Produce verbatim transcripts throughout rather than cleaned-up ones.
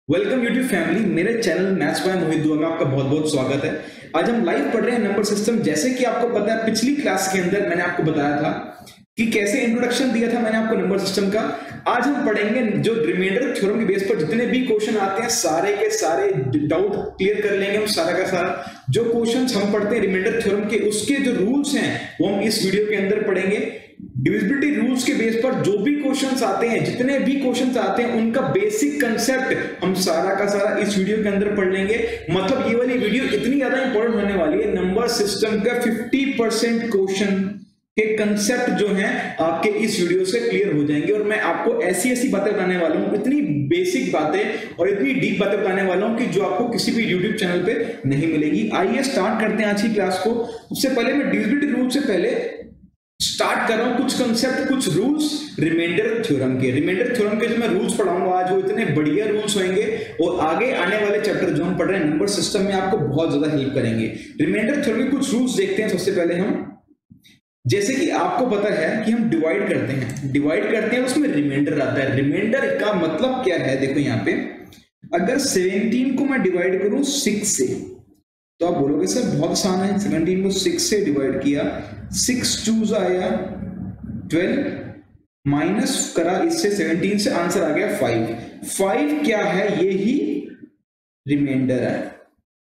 Welcome YouTube family, मेरे channel maths by Mohit Dua में आपका बहुत बहुत स्वागत है। आज हम लाइव पढ़ रहे हैं नंबर सिस्टम। जैसे कि आपको पता है, पिछली क्लास के अंदर मैंने आपको बताया था कि कैसे इंट्रोडक्शन दिया था मैंने आपको नंबर सिस्टम का। आज हम पढ़ेंगे जो रिमाइंडर थ्योरम के बेस पर जितने भी क्वेश्चन आते हैं सारे के सारे डाउट क्लियर कर लेंगे हम सारा का सारा। जो क्वेश्चंस हम पढ़ते हैं रिमाइंडर थ्योरम के, उसके जो रूल्स हैं वो हम इस वीडियो के अंदर पढ़ेंगे। डिविजिबिलिटी रूल्स के बेस पर जो भी क्वेश्चंस आते हैं, जितने भी क्वेश्चंस आते हैं, उनका बेसिक कंसेप्ट हम सारा का सारा इस वीडियो के अंदर पढ़ लेंगे। मतलब ये वाली वीडियो इतनी ज्यादा इंपॉर्टेंट होने वाली है, नंबर सिस्टम का पचास परसेंट क्वेश्चन के कंसेप्ट जो हैं आपके इस वीडियो से क्लियर हो जाएंगे। और मैं आपको ऐसी ऐसी बातें बताने वाला हूं, इतनी बेसिक बातें और इतनी डीप बातें बताने वाला हूं कि जो आपको किसी भी यूट्यूब चैनल पे नहीं मिलेगी। आइए स्टार्ट करते हैं आज की क्लास को। सबसे पहले मैं डिविजिबिलिटी रूल से पहले स्टार्ट कर रहा हूं कुछ कंसेप्ट, कुछ रूल्स रिमाइंडर थ्योरम के। रिमाइंडर थ्योरम के जो मैं रूल्स पढ़ाऊंगा आज, वो इतने बढ़िया रूल्स होंगे और आगे आने वाले चैप्टर जो हम पढ़ रहे हैं नंबर सिस्टम में आपको बहुत ज्यादा हेल्प करेंगे। रिमाइंडर थ्योरम के कुछ रूल्स देखते हैं। सबसे पहले हम, जैसे कि आपको पता है कि हम डिवाइड करते हैं डिवाइड करते हैं उसमें रिमाइंडर आता है। रिमाइंडर का मतलब क्या है, देखो यहाँ पे अगर सत्रह को मैं डिवाइड करूं सिक्स से, तो आप बोलोगे सर बहुत आसान है, सत्रह को सिक्स से डिवाइड किया, सिक्स टू आया ट्वेल्व, माइनस करा इससे सत्रह से, आंसर आ गया फाइव। फाइव क्या है, ये ही रिमाइंडर है।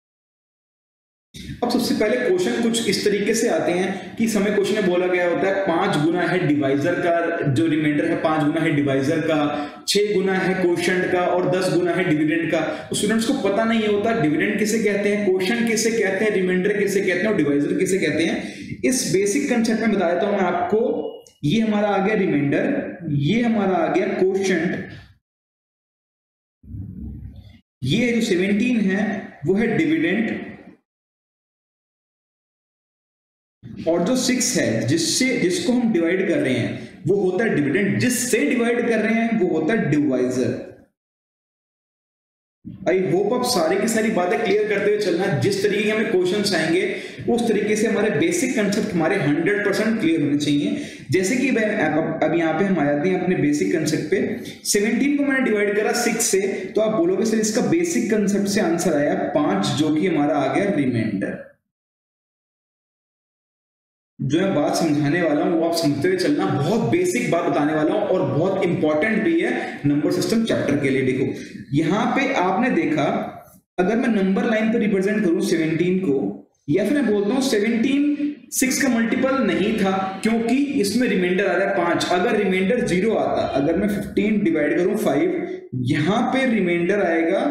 अब सबसे पहले क्वेश्चन कुछ इस तरीके से आते हैं कि समय क्वेश्चन में बोला गया होता है पांच गुना है डिवाइजर का, जो रिमाइंडर है पांच गुना है डिवाइजर का, छह गुना है क्वोशंट का और दस गुना है डिविडेंड का। तो स्टूडेंट्स को पता नहीं होता डिविडेंड किसे कहते हैं, क्वोशंट किसे कहते हैं, रिमाइंडर किसे कहते हैं और डिवाइजर किसे कहते हैं। इस बेसिक कंसेप्ट में बता देता हूं मैं आपको। ये हमारा आ गया रिमाइंडर, ये हमारा आ गया क्वोशंट, ये जो सत्रह है वो है डिविडेंड, और जो सिक्स है जिससे जिसको हम डिवाइड कर रहे हैं वो होता है डिविडेंड, जिससे डिवाइड कर रहे हैं वो होता है डिवाइजर। आई होप आप सारी की सारी बातें क्लियर करते हुए चलना। जिस तरीके के हमें क्वेश्चंस आएंगे उस तरीके से हमारे बेसिक कंसेप्ट हमारे हंड्रेड परसेंट क्लियर होने चाहिए। जैसे कि अब अब यहाँ पे हम आ जाते हैं अपने बेसिक कंसेप्ट पे। सत्रह को मैंने डिवाइड करा सिक्स से, तो आप बोलोगे सर इसका बेसिक कंसेप्ट से आंसर आया पांच, जो कि हमारा आ गया रिमाइंडर। जो मैं बात समझाने वाला हूं वो आप समझते हुए चलना। बहुत बेसिक बात बताने वाला हूं और बहुत इंपॉर्टेंट भी है नंबर सिस्टम चैप्टर के लिए। देखो यहां पे आपने देखा, अगर मैं नंबर लाइन पे रिप्रेजेंट करूं सत्रह को, या फिर मैं बोलता हूं सत्रह सिक्स का मल्टीपल नहीं था क्योंकि इसमें रिमाइंडर आ रहा है पांच। अगर रिमाइंडर जीरो आता, अगर मैं पंद्रह डिवाइड करूं फाइव, यहां पे रिमाइंडर आएगा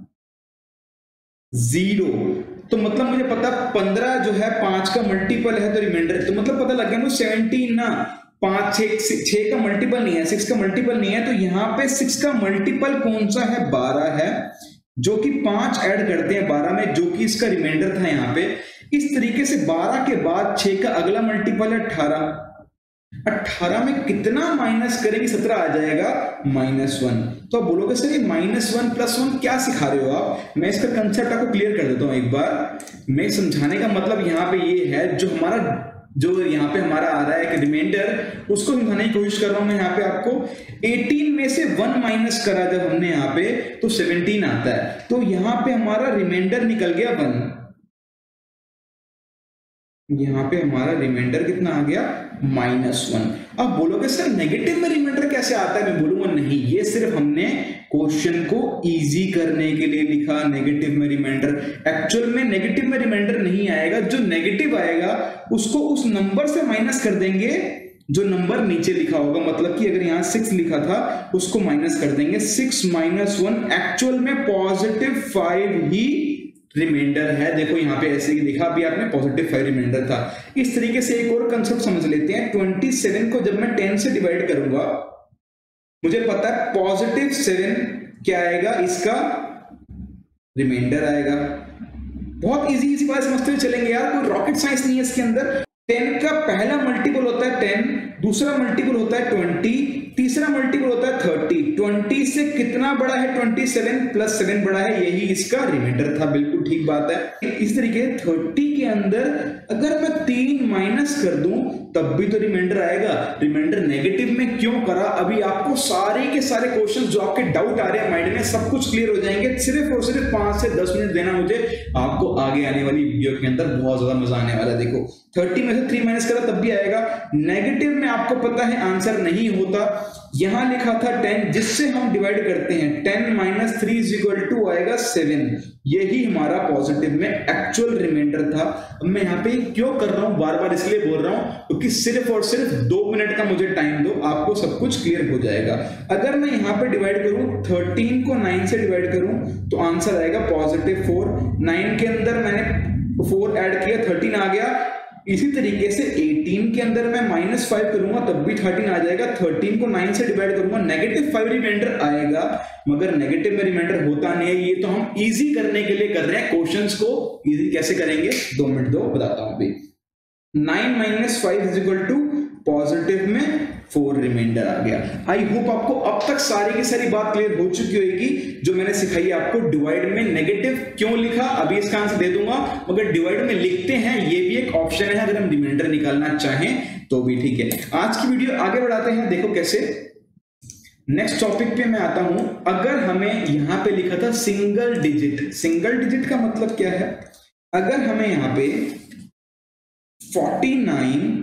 जीरो, तो मतलब मुझे पता पंद्रह जो है पांच का मल्टीपल है तो रिमाइंडर, तो मतलब पता लग गया मुझे सत्रह ना, पांच छह छह का मल्टीपल नहीं है, सिक्स का मल्टीपल नहीं है। तो यहाँ पे सिक्स का मल्टीपल कौन सा है, बारह है, जो कि पांच ऐड करते हैं बारह में, जो कि इसका रिमाइंडर था यहाँ पे। इस तरीके से बारह के बाद छह का अगला मल्टीपल है अठारह, अठारह में कितना माइनस करेंगे, सत्रह आ जाएगा माइनस वन। तो आप बोलोगे सर ये माइनस वन प्लस वन क्या सिखा रहे हो आप। मैं इसका कंसेप्ट आपको क्लियर कर देता हूं एक बार। मैं समझाने का मतलब यहाँ पे ये है, जो हमारा जो यहाँ पे हमारा आ रहा है कि रिमाइंडर, उसको समझाने की कोशिश कर रहा हूं मैं यहाँ पे आपको। अठारह में से वन माइनस करा जब हमने यहाँ पे, तो सत्रह आता है, तो यहाँ पे हमारा रिमाइंडर निकल गया वन। यहाँ पे हमारा रिमाइंडर कितना आ गया, माइनस वन। अब बोलोगे सर नेगेटिव में रिमाइंडर कैसे आता है, मैं बोलूंगा नहीं, ये सिर्फ हमने क्वेश्चन को इजी करने के लिए लिखा नेगेटिव में रिमाइंडर। एक्चुअल में नेगेटिव में रिमाइंडर नहीं आएगा, जो नेगेटिव आएगा उसको उस नंबर से माइनस कर देंगे जो नंबर नीचे लिखा होगा। मतलब कि अगर यहाँ सिक्स लिखा था उसको माइनस कर देंगे, सिक्स माइनस वन, एक्चुअल में पॉजिटिव फाइव ही रिमाइंडर है। देखो यहाँ पे ऐसे ही लिखा, अभी आपने पॉजिटिव फाइव रिमाइंडर था। इस तरीके से एक और कंसेप्ट समझ लेते हैं। सत्ताईस को जब मैं टेन से डिवाइड करूंगा, मुझे पता है पॉजिटिव सेवन क्या आएगा, इसका रिमाइंडर आएगा। बहुत इजी इसी बात समझते हुए चलेंगे यार, कोई रॉकेट साइंस नहीं है इसके अंदर। टेन का पहला मल्टीपल होता है टेन, दूसरा मल्टीपल होता है ट्वेंटी, तीसरा मल्टीपल होता है थर्टी। ट्वेंटी से कितना बड़ा है ट्वेंटी सेवन, प्लस सेवन बड़ा है, यही इसका रिमाइंडर था। बिल्कुल ठीक बात है। इस तरीके थर्टी के अंदर अगर मैं तीन माइनस कर दूं तब भी तो रिमाइंडर आएगा। रिमाइंडर नेगेटिव में क्यों करा, अभी आपको सारे के सारे क्वेश्चन जो आपके डाउट आ रहे हैं माइंड में सब कुछ क्लियर हो जाएंगे। सिर्फ और सिर्फ पांच से दस मिनट देना मुझे, आपको आगे आने वाली वीडियो के अंदर बहुत ज्यादा मजा आने वाला है। देखो थर्टी में से थ्री माइनस करा तब भी आएगा। नेगेटिव में आपको पता है आंसर नहीं होता। यहां लिखा था टेन, जिससे हम डिवाइड करते हैं ten minus three is equal to आएगा सेवन। यही हमारा पॉजिटिव में एक्चुअल रिमाइंडर था। अब मैं यहाँ पे क्यों कर रहा हूं, बार बार इसलिए बोल रहा हूं क्योंकि सिर्फ और सिर्फ दो मिनट का मुझे टाइम दो, आपको सब कुछ क्लियर हो जाएगा। अगर मैं यहाँ पे डिवाइड करूं थर्टीन को नाइन से डिवाइड करूं तो आंसर आएगा पॉजिटिव फोर। नाइन के अंदर मैंने फोर ऐड किया, थर्टीन आ गया। इसी तरीके से एटीन के अंदर मैं माइनस फाइव करूंगा तब भी थर्टीन आ जाएगा। थर्टीन को नाइन से डिवाइड करूंगा, नेगेटिव फाइव रिमाइंडर आएगा, मगर नेगेटिव में रिमाइंडर होता नहीं है। ये तो हम इजी करने के लिए कर रहे हैं, क्वेश्चंस को इजी कैसे करेंगे, दो मिनट दो बताता हूं अभी। Nine minus five is equal to positive में फोर रिमाइंडर आ गया। आई होप आपको अब तक सारी की सारी बात क्लियर हो चुकी होगी जो मैंने सिखाई आपको। डिवाइड में नेगेटिव क्यों लिखा, अभी इसका आंसर दे दूंगा, मगर डिवाइड में लिखते हैं ये भी एक ऑप्शन है अगर हम रिमाइंडर निकालना चाहें तो भी ठीक है। आज की वीडियो आगे बढ़ाते हैं, देखो कैसे। नेक्स्ट टॉपिक पे मैं आता हूं। अगर हमें यहां पे लिखा था सिंगल डिजिट, सिंगल डिजिट का मतलब क्या है, अगर हमें यहां पे forty nine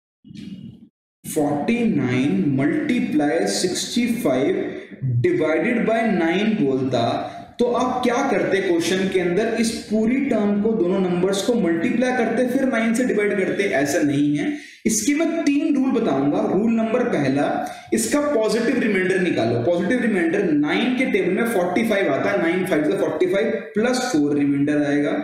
forty nine multiply sixty five divided by nine बोलता तो आप क्या करते क्वेश्चन के अंदर, इस पूरी टर्म को दोनों नंबर्स को मल्टीप्लाई करते फिर नाइन से डिवाइड करते। ऐसा नहीं है, इसके मैं तीन रूल बताऊंगा। रूल नंबर पहला, इसका पॉजिटिव रिमाइंडर निकालो। पॉजिटिव रिमाइंडर नाइन के टेबल में फोर्टी फाइव आता है, नाइन फाइव से forty five plus four remainder आएगा।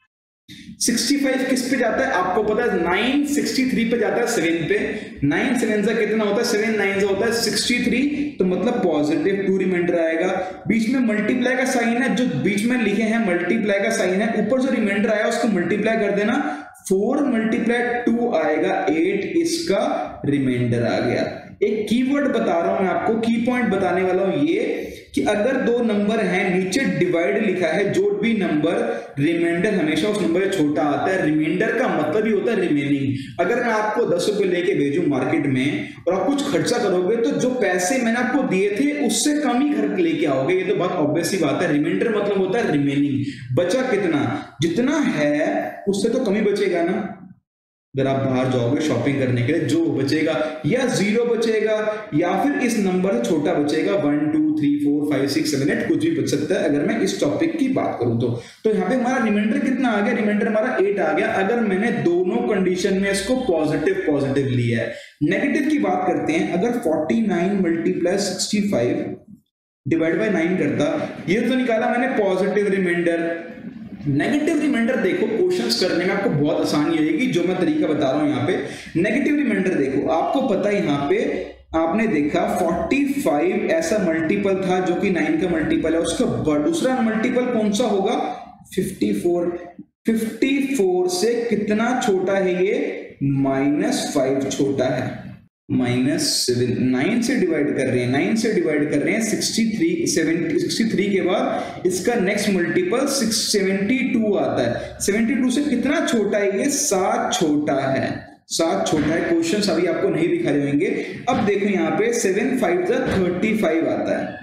सिक्सटी फाइव किस पे जाता है आपको पता है, नाइन सिक्सटी थ्री पे जाता है सेवन पे। नाइन सेवन से कितना होता है, सेवन नाइन से होता है सिक्सटी थ्री, तो मतलब पॉजिटिव टू रिमाइंडर आएगा। बीच में मल्टीप्लाई का साइन है, जो बीच में लिखे हैं मल्टीप्लाई का साइन है, ऊपर जो रिमाइंडर आया उसको मल्टीप्लाई कर देना, फोर मल्टीप्लाई टू आएगा एट, इसका रिमाइंडर आ गया। एक कीवर्ड बता रहा हूं मैं आपको, की पॉइंट बताने वाला हूं ये कि अगर दो नंबर हैं, नीचे डिवाइड लिखा है, जो भी नंबर रिमाइंडर हमेशा उस नंबर से छोटा आता है। रिमाइंडर का मतलब ही होता है रिमेनिंग। अगर मैं आपको दस रुपए लेके भेजूं मार्केट में और आप कुछ खर्चा करोगे तो जो पैसे मैंने आपको दिए थे उससे कम ही घर लेके आओगे, ये तो बात ऑब्वियस सी बात है। रिमाइंडर मतलब होता है रिमेनिंग, बचा कितना, जितना है उससे तो कम ही बचेगा ना। अगर आप बाहर जाओगे शॉपिंग करने के लिए, जो बचेगा या जीरो बचेगा या फिर इस नंबर से छोटा बचेगा, one two three four five six seven eight कुछ भी बच सकता है। अगर मैं इस टॉपिक की बात करूं तो तो यहाँ पे हमारा रिमाइंडर कितना आ गया, रिमाइंडर हमारा एट आ गया। अगर मैंने दोनों कंडीशन में इसको पॉजिटिव पॉजिटिव लिया है। नेगेटिव की बात करते हैं, अगर forty nine multiply sixty five divide by nine करता, ये तो निकाला मैंने पॉजिटिव रिमाइंडर। नेगेटिव रिमाइंडर देखो क्वेश्चंस करने में आपको बहुत आसानी होगी, जो मैं तरीका बता रहा हूं यहाँ पे। नेगेटिव रिमाइंडर देखो, आपको पता है यहाँ पे आपने देखा फोर्टी फाइव ऐसा मल्टीपल था जो कि नाइन का मल्टीपल है, उसका दूसरा मल्टीपल कौन सा होगा, फिफ्टी फोर। फिफ्टी फोर से कितना छोटा है ये, माइनस फाइव छोटा है, माइनस सेवन। नाइन से डिवाइड कर रहे हैं, नाइन से डिवाइड कर रहे हैं sixty three, seventy sixty three के बाद इसका next multiple six seventy two आता है। सेवेंटी टू से कितना छोटा है ये, सात छोटा है, सात छोटा है। क्वेश्चन अभी आपको नहीं दिखा रहे होंगे। अब देखो यहाँ पे सेवन फाइव जा थर्टी फाइव आता है,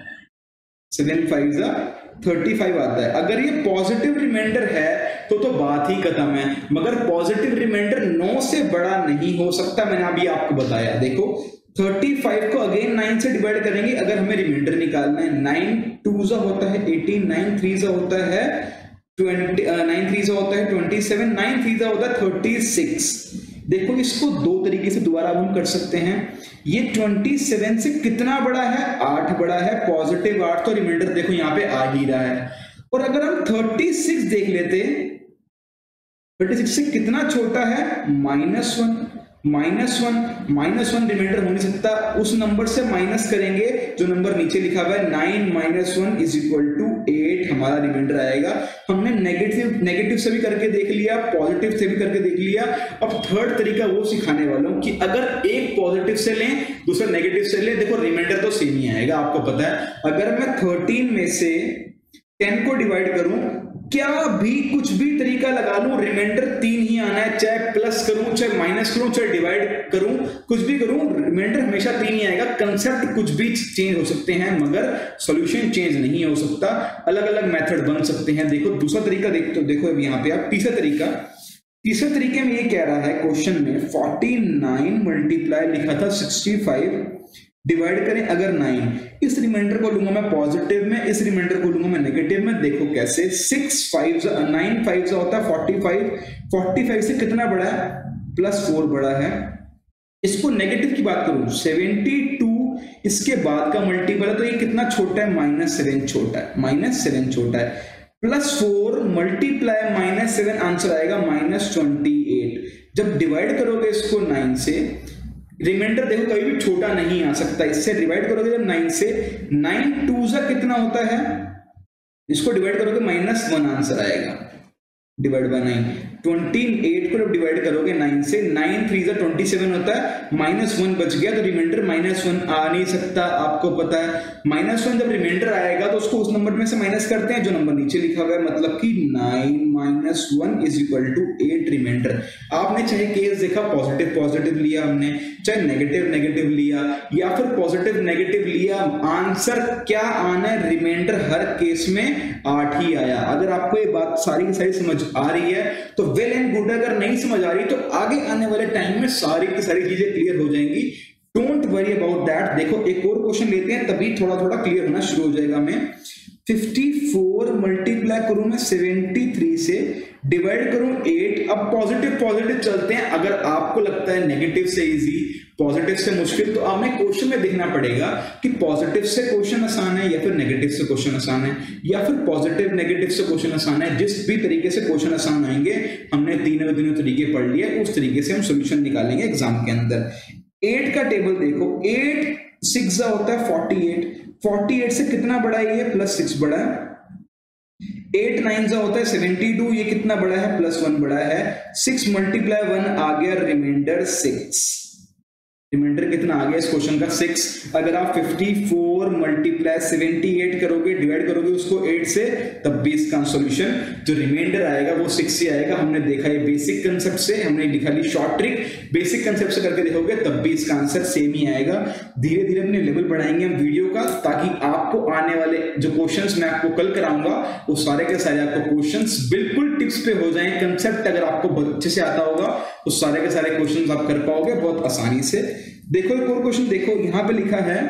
सेवन फाइव जा थर्टी फाइव आता है। अगर ये पॉजिटिव रिमाइंडर है तो तो बात ही खत्म है, मगर पॉजिटिव रिमाइंडर नौ से बड़ा नहीं हो सकता, मैंने अभी आपको बताया। देखो थर्टी फाइव को अगेन नाइन से डिवाइड करेंगे अगर हमें रिमाइंडर निकालना है। नाइन टू जा होता है एटीन, नाइन थ्री जा होता है ट्वेंटी, नाइन थ्री जा होता है ट्वेंटी सेवन, नाइन थ्री जा होता है थर्टी सिक्स। देखो इसको दो तरीके से दोबारा हम कर सकते हैं। ये सत्ताईस से कितना बड़ा है, आठ बड़ा है, पॉजिटिव आठ, तो रिमाइंडर देखो यहाँ पे आ ही रहा है। और अगर हम छत्तीस देख लेते, छत्तीस से कितना छोटा है, minus one, minus one minus one remainder हो नहीं सकता, उस नंबर से माइनस करेंगे जो नंबर नीचे लिखा हुआ है nine minus one is equal to eight, हमारा रिमाइंडर आएगा। हमने नेगेटिव नेगेटिव से भी करके देख लिया, पॉजिटिव से भी करके देख लिया। अब थर्ड तरीका वो सिखाने वाला हूं कि अगर एक पॉजिटिव से लें दूसरा नेगेटिव से लें, देखो रिमाइंडर तो सेम ही आएगा, आपको पता है। अगर मैं थर्टीन में से टेन को डिवाइड करूं, क्या भी कुछ भी तरीका लगा लूं, रिमाइंडर तीन ही आना है, चाहे प्लस करूं चाहे माइनस करूं चाहे डिवाइड करूं, कुछ भी करूं, रिमाइंडर हमेशा तीन ही आएगा। कंसेप्ट कुछ भी चेंज हो सकते हैं मगर सॉल्यूशन चेंज नहीं हो सकता, अलग अलग मेथड बन सकते हैं। देखो दूसरा तरीका देख तो देखो अब यहाँ पे आप तीसरा तरीका तीसरे तरीके में ये कह रहा है क्वेश्चन में फोर्टी नाइन मल्टीप्लाई लिखा था सिक्सटी फाइव, डिवाइड करें अगर नाइन, इस रिमाइंडर को लूंगा मैं पॉजिटिव में, इस रिमाइंडर को लूंगा मैं नेगेटिव में। देखो कैसे, सिक्स फाइव नाइन फाइव से होता है फोर्टी फाइव, फोर्टी फाइव से कितना बड़ा है, प्लस फोर बड़ा है। इसको नेगेटिव की बात करूं, सेवेंटी टू इसके बाद का मल्टीपल है तो ये कितना छोटा है, माइनस सेवन छोटा है, माइनस सेवन छोटा है, plus four multiply minus seven, answer आएगा माइनस ट्वेंटी एट। जब डिवाइड करोगे इसको नाइन से, रिमाइंडर देखो कभी भी छोटा नहीं आ सकता, इससे डिवाइड करोगे जब नाइन से, नाइन टू सा कितना होता है, इसको डिवाइड करोगे माइनस वन आंसर आएगा, divide by nine. Twenty eight को जब डिवाइड करोगे नाइन से, नाइन थ्री जा ट्वेंटी सेवन होता है, माइनस वन बच गया तो रिमाइंडर माइनस वन आ नहीं सकता, आपको पता है। माइनस वन जब रिमाइंडर आएगा तो उसको उस नंबर में से माइनस करते हैं जो नंबर नीचे लिखा हुआ है, मतलब कि nine minus one is equal to eight remainder. आपने चाहे केस देखा, पॉजिटिव पॉजिटिव लिया हमने, चाहे नेगेटिव नेगेटिव लिया या फिर पॉजिटिव नेगेटिव लिया, आंसर क्या आना है, रिमाइंडर हर केस में आठ ही आया। अगर आपको ये बात सारी की सारी समझ आ रही है तो वेल एंड गुड, अगर नहीं समझ आ रही तो आगे आने वाले टाइम में सारी की सारी चीजें क्लियर हो जाएंगी, डोंट वरी अबाउट दैट। देखो एक और क्वेश्चन लेते हैं, तभी थोड़ा थोड़ा क्लियर होना शुरू हो जाएगा। मैं फिफ्टी फोर मल्टीप्लाई करूं मैं सेवेंटी थ्री से, डिवाइड करूं एट। अब पॉजिटिव पॉजिटिव चलते हैं, अगर आपको लगता है नेगेटिव से इजी पॉजिटिव से मुश्किल, तो आपने क्वेश्चन में देखना पड़ेगा कि पॉजिटिव से क्वेश्चन आसान है या फिर नेगेटिव से क्वेश्चन आसान है, या फिर पॉजिटिव नेगेटिव से क्वेश्चन आसान है। जिस भी तरीके से क्वेश्चन आसान आएंगे, हमने तीनों तीनों तरीके पढ़ लिए, उस तरीके से हम सोल्यूशन निकालेंगे एग्जाम के अंदर। एट का टेबल देखो, एट सिक्स होता है फोर्टी एट, फोर्टी एट से कितना बड़ा है ये, प्लस सिक्स बड़ा है। एट नाइन जा होता है सेवेंटी टू, ये कितना बड़ा है, प्लस वन बड़ा है। सिक्स मल्टीप्लाई वन आ गया रिमाइंडर सिक्स, रिमाइंडर कितना आ गया इस क्वेश्चन का, सिक्स। अगर आप fifty four multiply seventy eight करोगे, डिवाइड करोगे उसको एट से, तब भी इसका सॉल्यूशन जो रिमाइंडर आएगा वो सिक्स ही आएगा। हमने देखा ये बेसिक कंसेप्ट से, हमने दिखा ली शॉर्ट ट्रिक, बेसिक कंसेप्ट से करके देखोगे तब भी इसका आंसर सेम ही आएगा। धीरे धीरे अपने लेवल बढ़ाएंगे हम वीडियो का, ताकि आपको आने वाले जो क्वेश्चंस मैं आपको कल कराऊंगा वो सारे के सारे आपको क्वेश्चंस बिल्कुल टिप्स पे हो जाएं। कंसेप्ट अगर आपको अच्छे से आता होगा तो सारे के सारे क्वेश्चंस आप कर पाओगे बहुत आसानी से। देखो एक और क्वेश्चन देखो, यहां पे लिखा है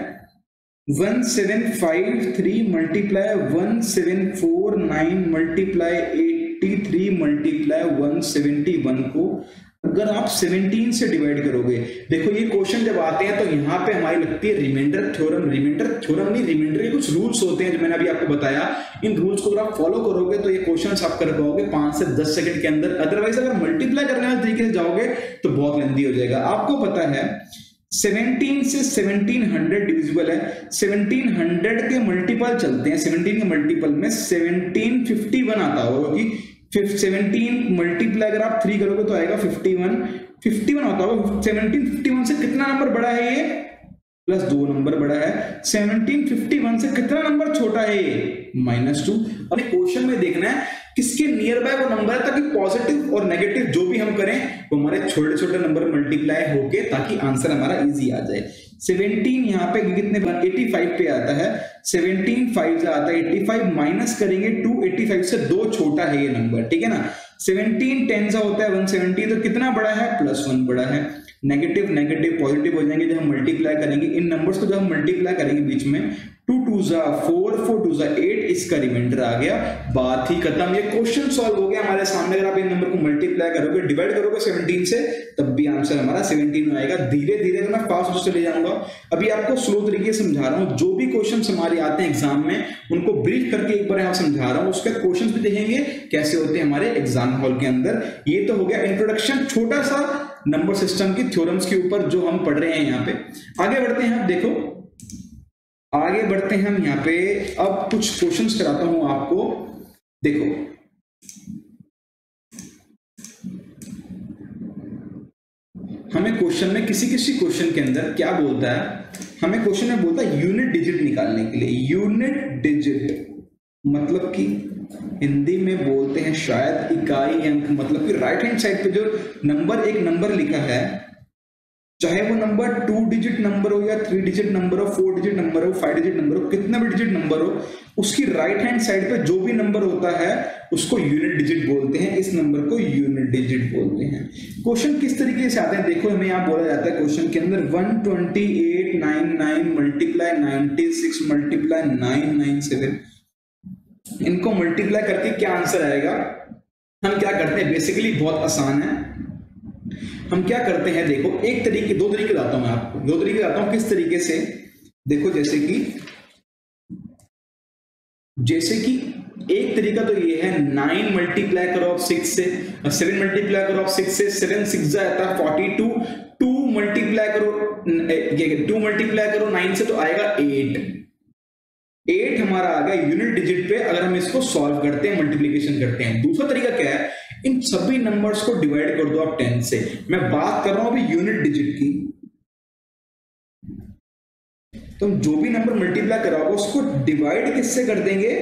one seven five three multiply one seven four nine multiply eighty three multiply one seventy one को अगर आप सेवनटीन से डिवाइड करोगे, देखो ये क्वेश्चन जब आते हैं तो यहाँ पे हमारी लगती है रिमाइंडर थ्योरम। रिमाइंडर थ्योरम नहीं, रिमाइंडर के कुछ रूल्स होते हैं जो मैंने अभी आपको बताया। इन रूल्स को अगर आप फॉलो करोगे तो ये क्वेश्चंस आप कर पाओगे पांच से दस सेकंड के अंदर। अदरवाइज अगर मल्टीप्लाई करने वाले तरीके से जाओगे तो बहुत लेंदी हो जाएगा। आपको पता है सेवनटीन से सेवनटीन हंड्रेड डिविजिबल है, सेवनटीन हंड्रेड के मल्टीपल चलते हैं, सेवनटीन के मल्टीपल में सेवनटीन फिफ्टी वन आता होगा कि सेवनटीन मल्टीप्लाई अगर आप थ्री करोगे तो आएगा फिफ्टी वन, फिफ्टी वन होता होगा। सेवनटीन फिफ्टी वन से कितना नंबर बड़ा है ये, प्लस दो नंबर बड़ा है। सेवनटीन फिफ्टी वन से कितना नंबर छोटा है ये, माइनस टू। अब क्वेश्चन में देखना है किसके नियर बाय वो नंबर है, ताकि पॉजिटिव और नेगेटिव जो भी हम करें वो हमारे छोटे छोटे नंबर मल्टीप्लाई होके ताकि आंसर हमारा इजी आ जाए। सेवनटीन यहाँ पे कितने एटी फाइव पे आता है, सेवनटीन फाइव से आता है एटी फाइव, माइनस करेंगे टू, एटी फाइव से दो छोटा है ये नंबर, ठीक है ना। सेवनटीन टेन से होता है वन सेवेंटी, तो कितना बड़ा है, प्लस वन बड़ा है। नेगेटिव नेगेटिव पॉजिटिव हो जाएंगे जब हम मल्टीप्लाई करेंगे। इन नंबर्स को जब हम मल्टीप्लाई करेंगे बीच में, टू टू जा फोर, फोर टू जा एट, इसका रिमाइंडर आ गया, बात ही खत्म। ये क्वेश्चन सॉल्व हो गया हमारे सामने। अगर आप इन नंबर को मल्टीप्लाई करोगे, डिवाइड करोगे सेवनटीन से, तब भी आंसर हमारा सेवनटीन आएगा। धीरे धीरे मैं फास्ट उससे ले जाऊंगा, अभी आपको स्लो तरीके से समझा रहा हूँ। जो भी क्वेश्चन हमारे आते हैं एग्जाम में उनको ब्रीफ करके एक बार यहाँ समझा रहा हूँ, उसके क्वेश्चन भी देखेंगे कैसे होते हैं हमारे एग्जाम हॉल के अंदर। ये तो हो गया इंट्रोडक्शन, छोटा सा नंबर सिस्टम की थ्योरम्स के ऊपर जो हम पढ़ रहे हैं यहाँ पे। आगे बढ़ते हैं, आप देखो आगे बढ़ते हैं हम यहाँ पे। अब कुछ क्वेश्चंस कराता हूं आपको। देखो हमें क्वेश्चन में किसी किसी क्वेश्चन के अंदर क्या बोलता है, हमें क्वेश्चन में बोलता है यूनिट डिजिट निकालने के लिए। यूनिट डिजिट मतलब कि हिंदी में बोलते हैं शायद इकाई अंक। मतलब कि राइट हैंड साइड पे जो नंबर एक नंबर लिखा है, चाहे वो नंबर टू डिजिट नंबर हो या थ्री डिजिट नंबर हो, फोर डिजिट नंबर हो, फाइव डिजिट नंबर हो, कितना भी डिजिट नंबर हो, उसकी राइट हैंड साइड पे जो भी नंबर होता है उसको यूनिट डिजिट बोलते हैं। इस नंबर को यूनिट डिजिट बोलते हैं। क्वेश्चन किस तरीके से आते हैं देखो, हमें यहाँ बोला जाता है क्वेश्चन के अंदर one twenty eight nine nine multiply ninety six multiply nine nine seven, इनको मल्टीप्लाई करके क्या आंसर आएगा। हम क्या करते हैं, बेसिकली बहुत आसान है। हम क्या करते हैं, देखो एक तरीके, दो तरीके बताता हूं मैं आपको, दो तरीके बताता हूं किस तरीके से। देखो जैसे कि जैसे कि एक तरीका तो ये है, नाइन मल्टीप्लाई करो आप सिक्स से, सेवन मल्टीप्लाई करो आप सिक्स से, सेवन सिक्स जाता है फोर्टी टू, टू मल्टीप्लाई करो टू मल्टीप्लाई करो नाइन से तो आएगा एट। एट हमारा आ गया यूनिट डिजिट पे अगर हम इसको सॉल्व करते हैं, मल्टीप्लीकेशन करते हैं। दूसरा तरीका क्या है, इन सभी नंबर्स को डिवाइड कर दो आप टेन से। मैं बात कर रहा हूं अभी यूनिट डिजिट की। तो हम जो भी नंबर मल्टीप्लाई कराओगे उसको डिवाइड किससे कर देंगे,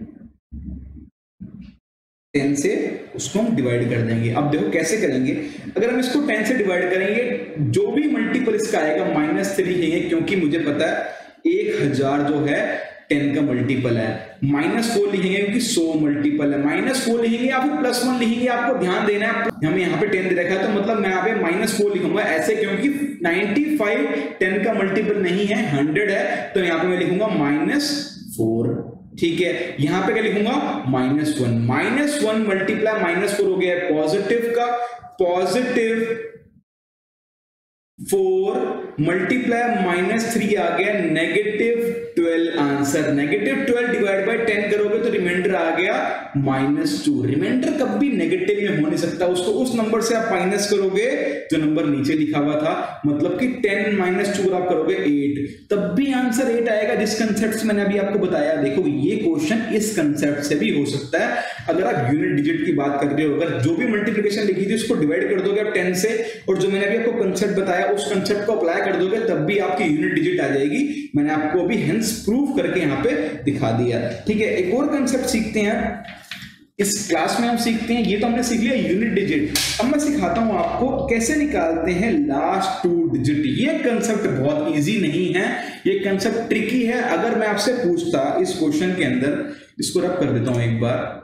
टेन से उसको हम डिवाइड कर देंगे। अब देखो कैसे करेंगे, अगर हम इसको टेन से डिवाइड करेंगे, जो भी मल्टीपल इसका आएगा माइनस थ्री है, क्योंकि मुझे पता है एक हजार जो है टेन का मल्टीपल है। माइनस फोर लिखेंगे क्योंकि सौ मल्टीपल है। माइनस फोर लिखेंगे या फिर प्लस वन लिखेंगे, आपको ध्यान देना है। हमें यहाँ पे टेन दे रखा है तो मतलब मैं यहाँ पे माइनस फोर लिखूंगा ऐसे, क्योंकि नाइनटी फाइव टेन का मल्टीपल नहीं है, हंड्रेड है, तो यहाँ पे मैं लिखूंगा माइनस फोर। ठीक है, यहां पे क्या लिखूंगा, minus one. Minus one multiply minus four हो गया पॉजिटिव का, positive four multiply minus three आ गया negative twelve. Answer negative twelve divide by ten करोगे तो रिमाइंडर आ गया माइनस टू। रिमाइंडर कभी नेगेटिव में हो नहीं सकता, उसको उस नंबर से आप माइनस करोगे जो नंबर नीचे लिखा हुआ था। मतलब कि टेन माइनस टू आप करोगे एट, तब भी आंसर एट आएगा, जिस कंसेप्ट से मैंने अभी आपको बताया। देखो ये क्वेश्चन इस कंसेप्ट से भी हो सकता है। अगर आप यूनिट डिजिट की बात कर रहे हो, अगर जो भी मल्टीप्लिकेशन लिखी थी उसको डिवाइड कर दोगे आप टेन से, और जो मैंने अभी आपको कंसेप्ट बताया उस कंसेप्ट को अप्लाई कर दोगे, तब भी आपकी यूनिट डिजिट आ जाएगी। मैंने आपको अभी हेंस प्रूफ करके यहाँ पे दिखा दिया। ठीक है, एक और कंसेप्ट सीखते हैं इस क्लास में। हम सीखते हैं, ये तो हमने सीख लिया यूनिट डिजिट। अब मैं सिखाता हूं आपको कैसे निकालते हैं लास्ट टू डिजिट। ये कंसेप्ट बहुत इजी नहीं है, ये कंसेप्ट ट्रिकी है। अगर मैं आपसे पूछता इस क्वेश्चन के अंदर, इसको रब कर देता हूं एक बार,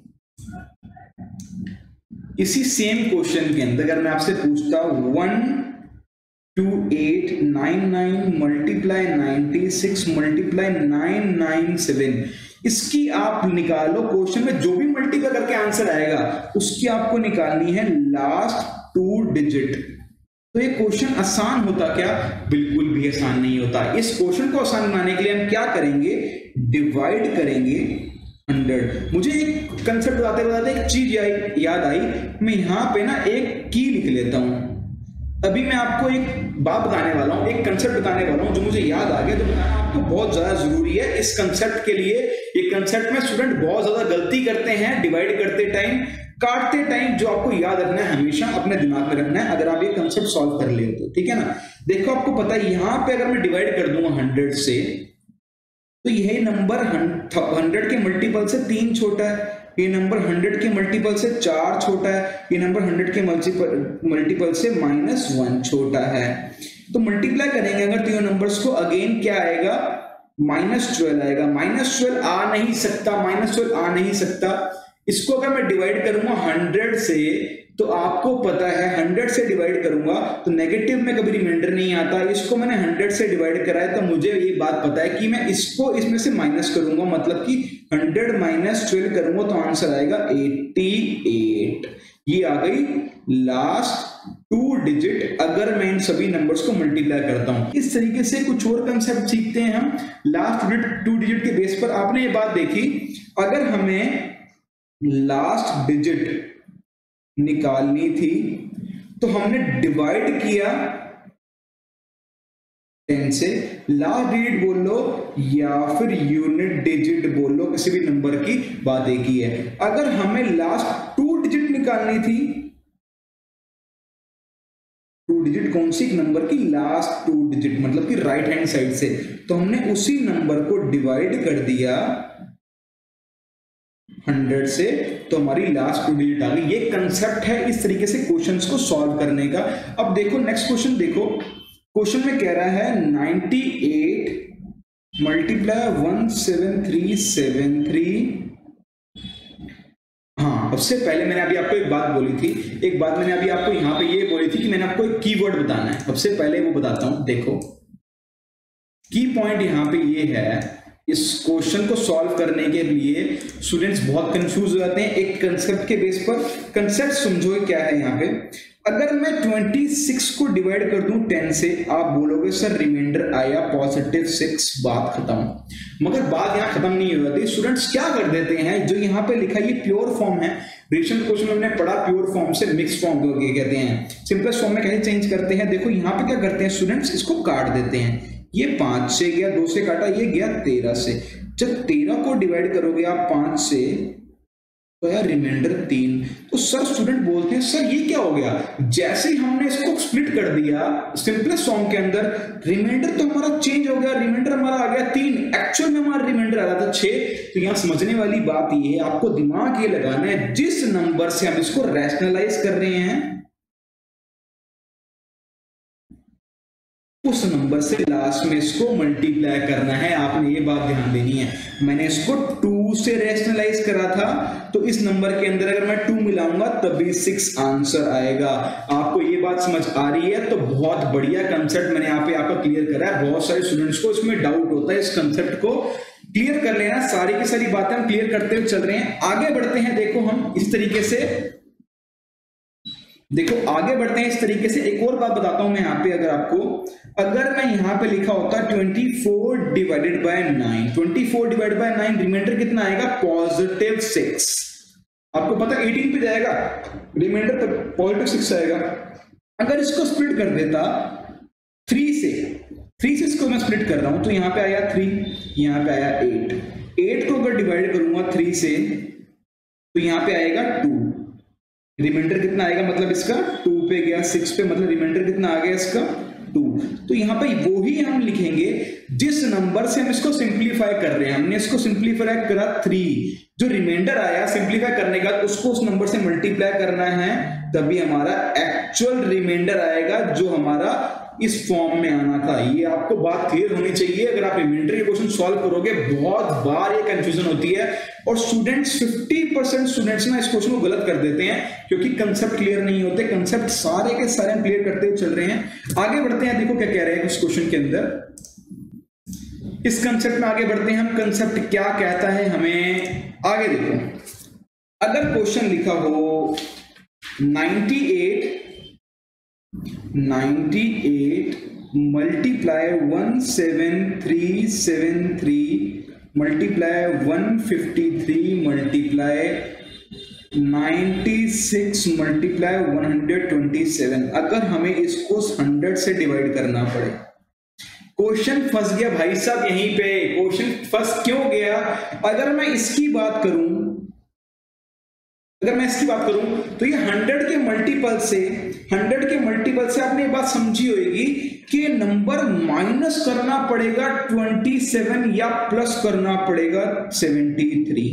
इसी सेम क्वेश्चन के अंदर अगर मैं आपसे पूछता one two eight nine nine multiply ninety six multiply nine nine seven, इसकी आप निकालो। क्वेश्चन में जो भी मल्टीप्लाई करके आंसर आएगा उसकी आपको निकालनी है लास्ट टू डिजिट। तो ये क्वेश्चन आसान होता क्या, बिल्कुल भी आसान नहीं होता। इस क्वेश्चन को आसान बनाने के लिए हम क्या करेंगे, डिवाइड करेंगे हंड्रेड। मुझे एक कंसेप्ट बताते बताते एक चीज याद आई, मैं यहां पे ना एक की लिख लेता हूं। अभी मैं आपको एक बात बताने वाला हूं, एक कंसेप्ट बताने वाला हूं जो मुझे याद आ गया, जो बताना आपको बहुत ज्यादा जरूरी है इस कंसेप्ट के लिए। ये कंसेप्ट में स्टूडेंट बहुत ज्यादा गलती करते हैं डिवाइड करते टाइम, काटते टाइम, जो आपको याद रखना है, हमेशा अपने दिमाग में रखना है अगर आप ये कंसेप्ट सॉल्व कर ले तो। ठीक है ना, देखो आपको पता है यहां पे अगर मैं डिवाइड कर दूंगा हंड्रेड से, तो यही नंबर हंड्रेड के मल्टीपल से तीन छोटा है, ये नंबर हंड्रेड के मल्टीपल से चार छोटा है, ये नंबर हंड्रेड के मल्टीपल मल्टीपल से माइनस वन छोटा है। तो मल्टीप्लाई करेंगे अगर तो ये नंबर्स को, अगेन क्या आएगा, माइनस ट्वेल्व आएगा। माइनस ट्वेल्व आ नहीं सकता, माइनस ट्वेल्व आ नहीं सकता। इसको अगर मैं डिवाइड करूंगा हंड्रेड से, तो आपको पता है हंड्रेड से डिवाइड करूंगा तो नेगेटिव में कभी रिमाइंडर नहीं आता। इसको मैंने हंड्रेड से डिवाइड करा है तो मुझे ये बात पता है कि मैं इसको इसमें से माइनस करूंगा, मतलब कि हंड्रेड माइनस ट्वेल्व करूंगा तो आंसर आएगा एटी एट। ये आ गई लास्ट टू डिजिट अगर मैं इन सभी नंबर्स को मल्टीप्लाई करता हूं। इस तरीके से कुछ और कंसेप्ट सीखते हैं हम लास्ट टू डिजिट के बेस पर। आपने ये बात देखी, अगर हमें लास्ट डिजिट निकालनी थी तो हमने डिवाइड किया टेन से, लास्ट डिजिट बोल लो या फिर यूनिट डिजिट बोल लो, किसी भी नंबर की बात एक ही है। अगर हमें लास्ट टू डिजिट निकालनी थी, टू डिजिट कौन सी नंबर की, लास्ट टू डिजिट मतलब कि राइट हैंड साइड से, तो हमने उसी नंबर को डिवाइड कर दिया हंड्रेड से, तो हमारी लास्ट टू डिजिट आ गई। ये कंसेप्ट है इस तरीके से क्वेश्चंस को सॉल्व करने का। अब देखो नेक्स्ट क्वेश्चन, देखो क्वेश्चन में कह रहा है ninety eight multiply one seven three seven three. हाँ, सबसे पहले मैंने अभी आपको एक बात बोली थी, एक बात मैंने अभी आपको यहाँ पे ये बोली थी कि मैंने आपको एक कीवर्ड बताना है। सबसे पहले वो बताता हूं, देखो की पॉइंट यहाँ पे ये है, इस क्वेश्चन को सॉल्व करने के लिए स्टूडेंट्स बहुत कंफ्यूज हो जाते हैं एक कंसेप्ट के बेस पर। कंसेप्ट समझो क्या है यहाँ पे। अगर मैं छब्बीस को डिवाइड कर दूं टेन से, आप बोलोगे सर रिमाइंडर आया पॉजिटिव सिक्स, बात खत्म। मगर बात यहाँ खत्म नहीं हो जाती। स्टूडेंट्स क्या कर देते हैं, जो यहाँ पे लिखा है ये प्योर फॉर्म है, रिसेंट क्वेश्चन हमने पढ़ा प्योर फॉर्म से मिक्स फॉर्म को कहते हैं, सिंपलेस्ट फॉर्म में कैसे चेंज करते हैं। देखो यहाँ पे क्या करते हैं स्टूडेंट्स, इसको काट देते हैं। ये पांच से गया, दो से काटा, ये गया तेरह से। जब तेरह को डिवाइड करोगे आप पांच से, तो यार रिमाइंडर तीन। तो सर स्टूडेंट बोलते हैं सर ये क्या हो गया, जैसे ही हमने इसको स्प्लिट कर दिया सिंपलेस्ट फॉर्म के अंदर, रिमाइंडर तो हमारा चेंज हो गया, रिमाइंडर हमारा आ गया तीन, एक्चुअल में हमारा रिमाइंडर आ रहा था छह। तो यहां समझने वाली बात ये है, आपको दिमाग ये लगाना है, जिस नंबर से हम इसको रैशनलाइज कर रहे हैं उस नंबर से लास्ट में इसको मल्टीप्लाई करना है। आपने ये बात ध्यान देनी है। मैंने इसको टू से रैशनलाइज करा था, तो इस नंबर के अंदर अगर मैं टू मिलाऊंगा तभी सिक्स आंसर आएगा। आपको ये बात समझ आ रही है, तो बहुत बढ़िया कंसेप्ट मैंने यहाँ पे आपको क्लियर करा है। बहुत सारे स्टूडेंट्स को इसमें डाउट होता है, इस कंसेप्ट को क्लियर कर लेना। सारी की सारी बातें हम क्लियर करते हुए चल रहे हैं, आगे बढ़ते हैं। देखो हम इस तरीके से, देखो आगे बढ़ते हैं इस तरीके से। एक और बात बताता हूं मैं यहाँ पे, अगर आपको, अगर मैं यहाँ पे लिखा होता चौबीस डिवाइडेड बाय नाइन, चौबीस डिवाइडेड बाय नाइन, रिमाइंडर कितना आएगा पॉजिटिव सिक्स। आपको पता अठारह पे जाएगा, रिमाइंडर पॉजिटिव सिक्स आएगा। अगर इसको स्प्लिट कर देता थ्री से, थ्री से इसको मैं स्प्लिट कर रहा हूं, तो यहाँ पे आया थ्री, यहाँ पे आया एट। एट को अगर डिवाइड करूंगा थ्री से, तो यहाँ पे आएगा टू, रिमाइंडर कितना आएगा, मतलब इसका टू पे गया, सिक्स पे, मतलब रिमाइंडर कितना आ गया इसका टू। तो यहाँ पे वो ही हम लिखेंगे जिस नंबर से हम इसको सिंप्लीफाई कर रहे हैं। हमने इसको सिंप्लीफाई करा थ्री, जो रिमाइंडर आया सिंप्लीफाई करने का उसको उस नंबर से मल्टीप्लाई करना है, तभी हमारा एक्चुअल रिमाइंडर आएगा जो हमारा इस फॉर्म में आना था। ये आपको बात क्लियर होनी चाहिए। अगर आप रिमाइंडर के क्वेश्चन सॉल्व करोगे, बहुत बार ये कंफ्यूजन होती है और स्टूडेंट्स फिफ्टी परसेंट स्टूडेंट्स ना इस क्वेश्चन को गलत कर देते हैं क्योंकि कंसेप्ट क्लियर नहीं होते। कंसेप्ट सारे के सारे क्लियर करते हुए चल रहे हैं। आगे बढ़ते हैं, देखो क्या कह रहे हैं इस क्वेश्चन के अंदर। इस कंसेप्ट में आगे बढ़ते हैं हम, कंसेप्ट क्या कहता है हमें, आगे देखो। अगर क्वेश्चन लिखा हो ninety eight ninety eight multiply one seven three seven three multiply one fifty three multiply ninety six multiply one hundred twenty seven. अगर हमें इसको हंड्रेड से डिवाइड करना पड़े, क्वेश्चन फंस गया भाई साहब। यहीं पे क्वेश्चन फंस क्यों गया? अगर मैं इसकी बात करूं अगर मैं इसकी बात करूं तो ये हंड्रेड के मल्टीपल से हंड्रेड के मल्टीपल से आपने ये बात समझी होगी कि नंबर माइनस करना पड़ेगा ट्वेंटी सेवन या प्लस करना पड़ेगा सेवेंटी थ्री।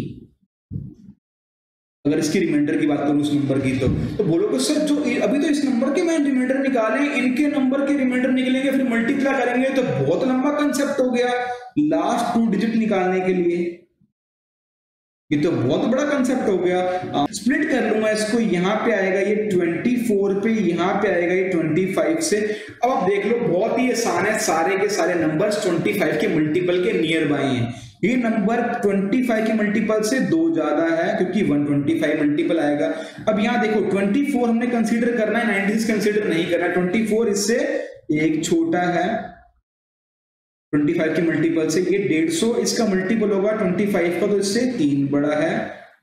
अगर इसकी रिमाइंडर की बात करूं उस नंबर की, तो तो बोलोगे सर जो अभी तो इस नंबर के मैंने रिमाइंडर निकाले, इनके नंबर के रिमाइंडर निकलेंगे फिर मल्टीप्लाई करेंगे, तो बहुत लंबा कंसेप्ट हो गया लास्ट टू डिजिट निकालने के लिए। ये तो बहुत बड़ा कंसेप्ट हो गया। स्प्लिट कर लूंगा इसको, यहाँ पे आएगा ये चौबीस पे, यहाँ पे आएगा ये पच्चीस से। अब आप देख लो बहुत ही आसान है, सारे के सारे नंबर्स पच्चीस के मल्टीपल के नियर बाय हैं। ये नंबर पच्चीस के मल्टीपल से दो ज्यादा है क्योंकि एक सौ पच्चीस मल्टीपल आएगा। अब यहाँ देखो चौबीस हमने कंसीडर करना है, नाइंटी कंसीडर नहीं करना। चौबीस इससे एक छोटा है, पच्चीस के मल्टीपल से ये डेढ़ सौ, इसका मल्टीपल होगा पच्चीस का, तो इससे तीन बड़ा है।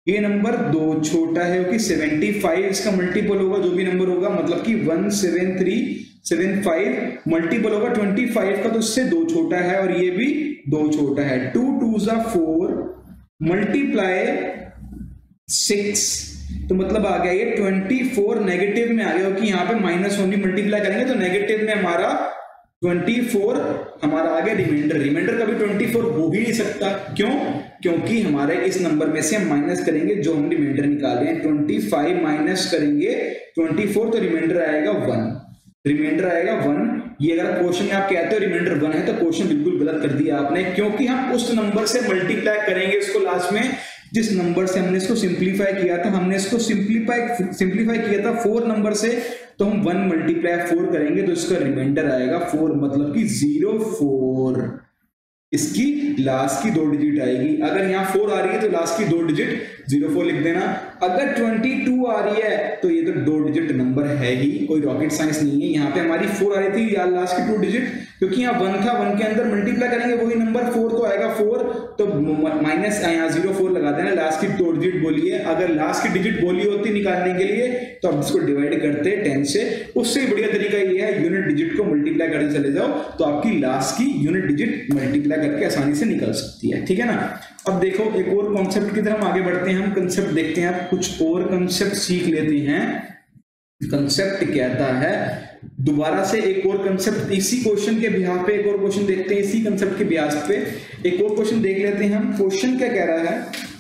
ये नंबर दो छोटा है क्योंकि सेवेंटी फाइव इसका मल्टीपल होगा, जो भी नंबर होगा, मतलब कि one seven three seven five multiple होगा ट्वेंटी फाइव का, तो इससे दो छोटा है और ये भी दो छोटा है। टू टू जा फोर मल्टीप्लाई सिक्स, तो मतलब आ गया ये ट्वेंटी फोर नेगेटिव में आ गया, क्योंकि यहाँ पे माइनस वन भी मल्टीप्लाई करेंगे तो नेगेटिव में हमारा ट्वेंटी फोर हमारा आ गया रिमाइंडर। रिमाइंडर कभी ट्वेंटी फोर हो ही नहीं सकता, क्यों? क्योंकि हमारे इस नंबर में से हम माइनस करेंगे जो हम रिमाइंडर निकाल रहे हैं, ट्वेंटी फाइव माइनस करेंगे ट्वेंटी फोर, तो रिमाइंडर आएगा वन, रिमाइंडर आएगा वन। ये अगर क्वेश्चन में आप कहते हो रिमाइंडर वन है तो क्वेश्चन बिल्कुल गलत कर दिया आपने, क्योंकि हम उस नंबर से मल्टीप्लाई करेंगे इसको लास्ट में जिस नंबर से हमने इसको सिंप्लीफाई किया था। हमने इसको सिंप्लीफाई सिंप्लीफाई किया था फोर नंबर से, तो हम वन मल्टीप्लाई फोर करेंगे तो इसका रिमाइंडर आएगा फोर, मतलब कि जीरो फोर इसकी लास्ट की दो डिजिट आएगी। अगर यहाँ फोर आ रही है तो लास्ट की दो डिजिट जीरो फोर लिख देना। अगर ट्वेंटी टू आ रही है तो ये तो दो डिजिट नंबर है ही, कोई रॉकेट साइंस नहीं है। यहाँ पे हमारी फोर आ रही थी यार लास्ट की टू डिजिट, क्योंकि यहाँ वन था, वन के अंदर मल्टीप्लाई करेंगे वही नंबर फोर, तो आएगा फोर, तो माइनस यहाँ जीरो फोर लगा देना, लास्ट की दो डिजिट बोली है। अगर लास्ट की डिजिट बोली होती निकालने के लिए तो आप इसको डिवाइड करते टेन से। उससे बढ़िया तरीका ये है यूनिट डिजिट को मल्टीप्लाई करके चले जाओ तो आपकी लास्ट की यूनिट डिजिट मल्टीप्लाई करके आसानी से निकल सकती है, ठीक है ना। अब देखो एक और कॉन्सेप्ट की तरफ हम आगे बढ़ते हैं, हम कंसेप्ट देखते हैं, आप कुछ और कंसेप्ट सीख लेते हैं। कंसेप्ट कहता है दोबारा से एक और कंसेप्ट, इसी क्वेश्चन के बिहाफ पे एक और क्वेश्चन देखते हैं, इसी कंसेप्ट के बिहाफ पे एक और क्वेश्चन देख लेते हैं हम। क्वेश्चन क्या कह रहा है,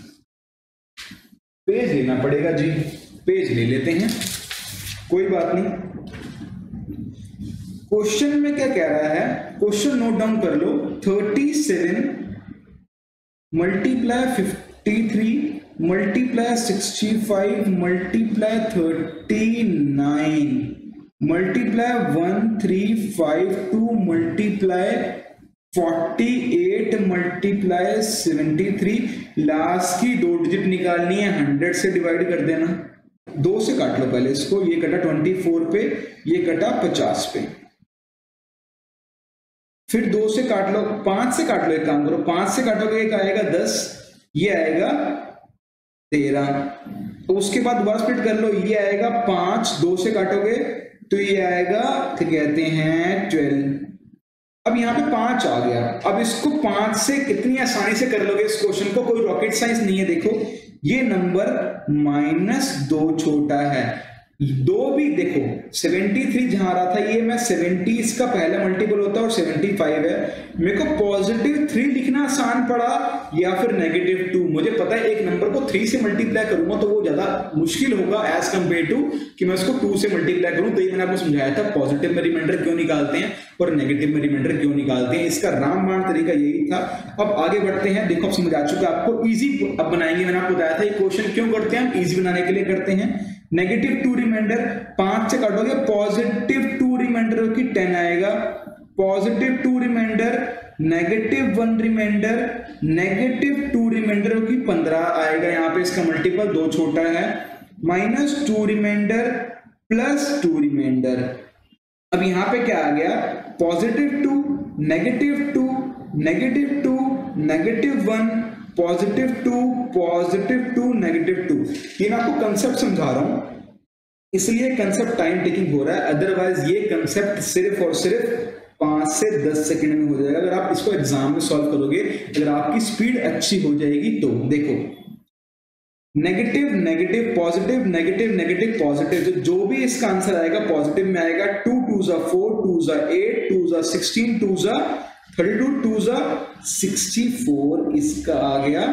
पेज लेना पड़ेगा जी, पेज ले लेते हैं, कोई बात नहीं। क्वेश्चन में क्या कह रहा है, क्वेश्चन नोट डाउन कर लो, thirty seven multiply fifty three multiply sixty five multiply thirty nine multiply one three five two multiply forty eight multiply seventy three, last की दो डिजिट निकालनी है, हंड्रेड से डिवाइड कर देना, दो से काट लो पहले इसको, ये कटा ट्वेंटी फोर पे, ये कटा पचास पे, फिर दो से काट लो, पांच से काट लो, एक काम करो पांच से काटोगे एक आएगा दस, ये आएगा तेरह, तो उसके बाद दोबारा स्प्लिट कर लो, ये आएगा पांच, दो से काटोगे तो ये आएगा क्या कहते हैं ट्वेल्व। अब यहाँ पे पांच आ गया, अब इसको पांच से कितनी आसानी से कर लोगे इस क्वेश्चन को, कोई रॉकेट साइंस नहीं है। देखो ये नंबर माइनस दो छोटा है, दो भी देखो सेवेंटी थ्री जहां आ रहा था, ये मैं सेवेंटी इसका पहला मल्टीपल होता है और सेवेंटी फाइव है, मेरे को पॉजिटिव थ्री लिखना आसान पड़ा या फिर नेगेटिव टू। मुझे पता है एक नंबर को थ्री से मल्टीप्लाई करूंगा तो वो ज्यादा मुश्किल होगा एज कंपेयर टू कि मैं उसको टू से मल्टीप्लाई करूं। तो ये मैंने आपको समझाया था पॉजिटिव में रिमाइंडर क्यों निकालते हैं और नेगेटिव में रिमाइंडर क्यों निकालते हैं, इसका रामबाण तरीका यही था। अब आगे बढ़ते हैं, देखो अब समझ आ चुका आपको, इजी अब बनाएंगे। मैंने आपको बताया था ये क्वेश्चन क्यों करते हैं, हम इजी बनाने के लिए करते हैं। नेगेटिव टू रिमाइंडर पांच से काटोगे, पॉजिटिव टू रिमाइंडर की टेन आएगा, positive two remainder negative one reminder negative two remainder की पंद्रह आएगा, यहाँ पे इसका मल्टीपल दो छोटा है, minus two remainder plus two remainder. अब यहाँ पे क्या आ गया, positive two negative two negative two negative one positive two positive two negative two. ये मैं आपको कंसेप्ट समझा रहा हूं इसलिए कंसेप्ट टाइम टेकिंग हो रहा है, अदरवाइज ये कंसेप्ट सिर्फ और सिर्फ पांच से दस सेकंड में हो जाएगा अगर आप इसको एग्जाम में सॉल्व करोगे, अगर आपकी स्पीड अच्छी हो जाएगी तो। देखो negative negative positive negative negative positive, जो जो भी इसका आंसर आएगा पॉजिटिव में आएगा। टू टू जा फोर, टू जा एट, टू जा सिक्सटीन, टू जा थर्टी टू, टू जा सिक्सटी फोर, इसका आ गया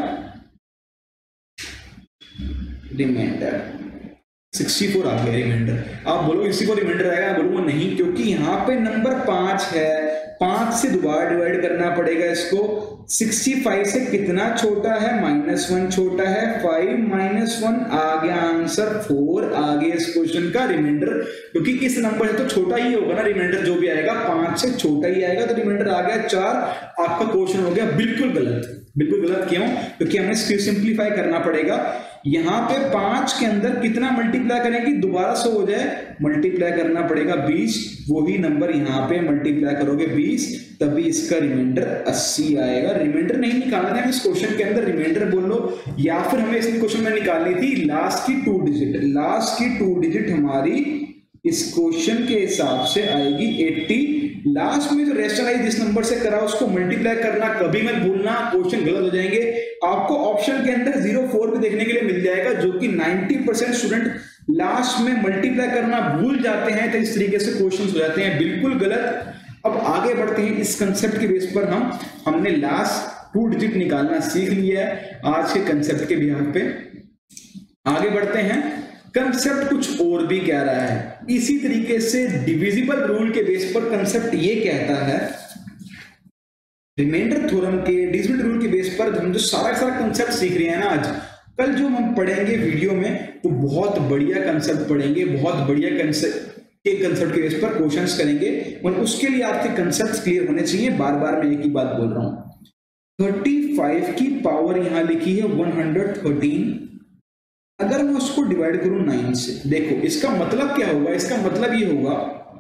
रिमाइंडर सिक्सटी फोर आ गया रिमाइंडर। आप बोलो इसी को रिमाइंडर आएगा, बोलूंगा नहीं, क्योंकि यहाँ पे नंबर पांच है, पांच से दोबारा डिवाइड करना पड़ेगा इसको। सिक्सटी फाइव से कितना छोटा है, माइनस वन छोटा है, फाइव माइनस वन आ गया आंसर फोर आ गया इस क्वेश्चन का रिमाइंडर, क्योंकि इस नंबर से तो छोटा ही होगा ना रिमाइंडर, जो भी आएगा पांच से छोटा ही आएगा, तो रिमाइंडर आ गया चार। आपका क्वेश्चन हो गया बिल्कुल गलत। बिल्कुल गलत क्यों? क्योंकि हमें सिंप्लीफाई करना पड़ेगा। यहाँ पे पांच के अंदर कितना मल्टीप्लाई करेंगे, दोबारा से हो जाए, मल्टीप्लाई करना पड़ेगा बीस, वही नंबर यहाँ पे मल्टीप्लाई करोगे बीस, तभी इसका रिमाइंडर अस्सी आएगा। रिमाइंडर नहीं निकालना है इस क्वेश्चन के अंदर, रिमाइंडर बोल लो, या फिर हमें इस क्वेश्चन में निकालनी थी लास्ट की टू डिजिट। लास्ट की टू डिजिट हमारी इस क्वेश्चन के हिसाब से आएगी अस्सी। लास्ट में जो रेशनलाइज जिस नंबर से करा उसको मल्टीप्लाई करना कभी मत भूलना, क्वेश्चन गलत हो जाएंगे। आपको ऑप्शन के अंदर जीरो फोर भी देखने के लिए मिल जाएगा, जो कि नब्बे परसेंट स्टूडेंट लास्ट में मल्टीप्लाई करना भूल जाते हैं, तो इस तरीके से क्वेश्चन हो जाते हैं बिल्कुल गलत। अब आगे बढ़ते हैं। इस कंसेप्ट के बेस पर हम हमने लास्ट टू डिजिट निकालना सीख लिया है आज के कंसेप्ट के बिहाफ पे। आगे बढ़ते हैं। कंसेप्ट कुछ और भी कह रहा है इसी तरीके से, डिविजिबल रूल के बेस पर कंसेप्ट ये कहता है, रिमाइंडर थ्योरम के डिविजिबल रूल के बेस पर हम जो सारा सारा कंसेप्ट सीख रहे हैं ना आज, कल जो हम पढ़ेंगे वीडियो में तो बहुत बढ़िया कंसेप्ट पढ़ेंगे, बहुत बढ़िया कंसेप्ट के कंसेप्ट के बेस पर क्वेश्चंस करेंगे, और उसके लिए आपके कंसेप्ट क्लियर होने चाहिए। बार बार मैं एक ही बात बोल रहा हूं। पैंतीस की पावर यहां लिखी है एक सौ तेरह, अगर मैं उसको डिवाइड करूं नाइन से, देखो इसका मतलब क्या होगा, इसका मतलब ये होगा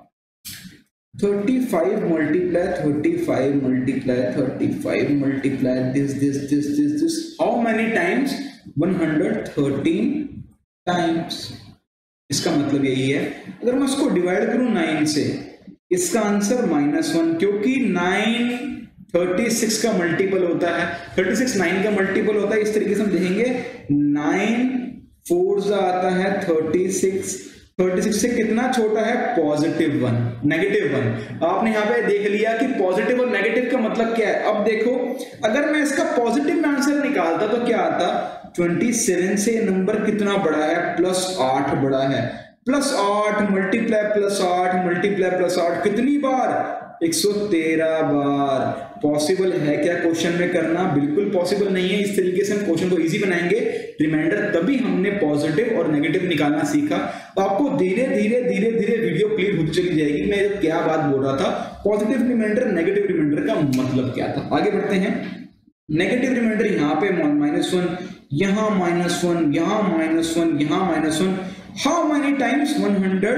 पैंतीस मल्टीप्लाई पैंतीस मल्टीप्लाई पैंतीस multiply this this this this this how many times, एक सौ तेरह टाइम्स। इसका मतलब यही है। अगर मैं उसको डिवाइड करूं नाइन से, इसका आंसर माइनस वन, क्योंकि नाइन छत्तीस का मल्टीपल होता है, छत्तीस नाइन का मल्टीपल होता है। इस तरीके से हम देखेंगे नाइन फोर आता है छत्तीस, छत्तीस से कितना छोटा है, पॉजिटिव वन, नेगेटिव वन। आपने यहाँ पे देख लिया कि पॉजिटिव और नेगेटिव का मतलब क्या है। अब देखो अगर मैं इसका पॉजिटिव में आंसर निकालता तो क्या आता, सत्ताईस से नंबर कितना बड़ा है, प्लस आठ बड़ा है, प्लस आठ मल्टीप्लाई प्लस आठ मल्टीप्लाई प्लस आठ कितनी बार, एक सौ तेरह बार। पॉसिबल है क्या क्वेश्चन में करना? बिल्कुल पॉसिबल नहीं है। इस तरीके से हम क्वेश्चन को इजी बनाएंगे। रिमाइंडर तभी हमने पॉजिटिव और नेगेटिव निकालना सीखा। तो आपको धीरे धीरे धीरे धीरे वीडियो क्लियर होती चली जाएगी मैं क्या बात बोल रहा था, पॉजिटिव रिमाइंडर नेगेटिव रिमाइंडर का मतलब क्या था। आगे बढ़ते हैं। नेगेटिव रिमाइंडर यहाँ पे माइनस वन, यहाँ माइनस वन, यहाँ माइनस वन, यहाँ minus one, how many times, एक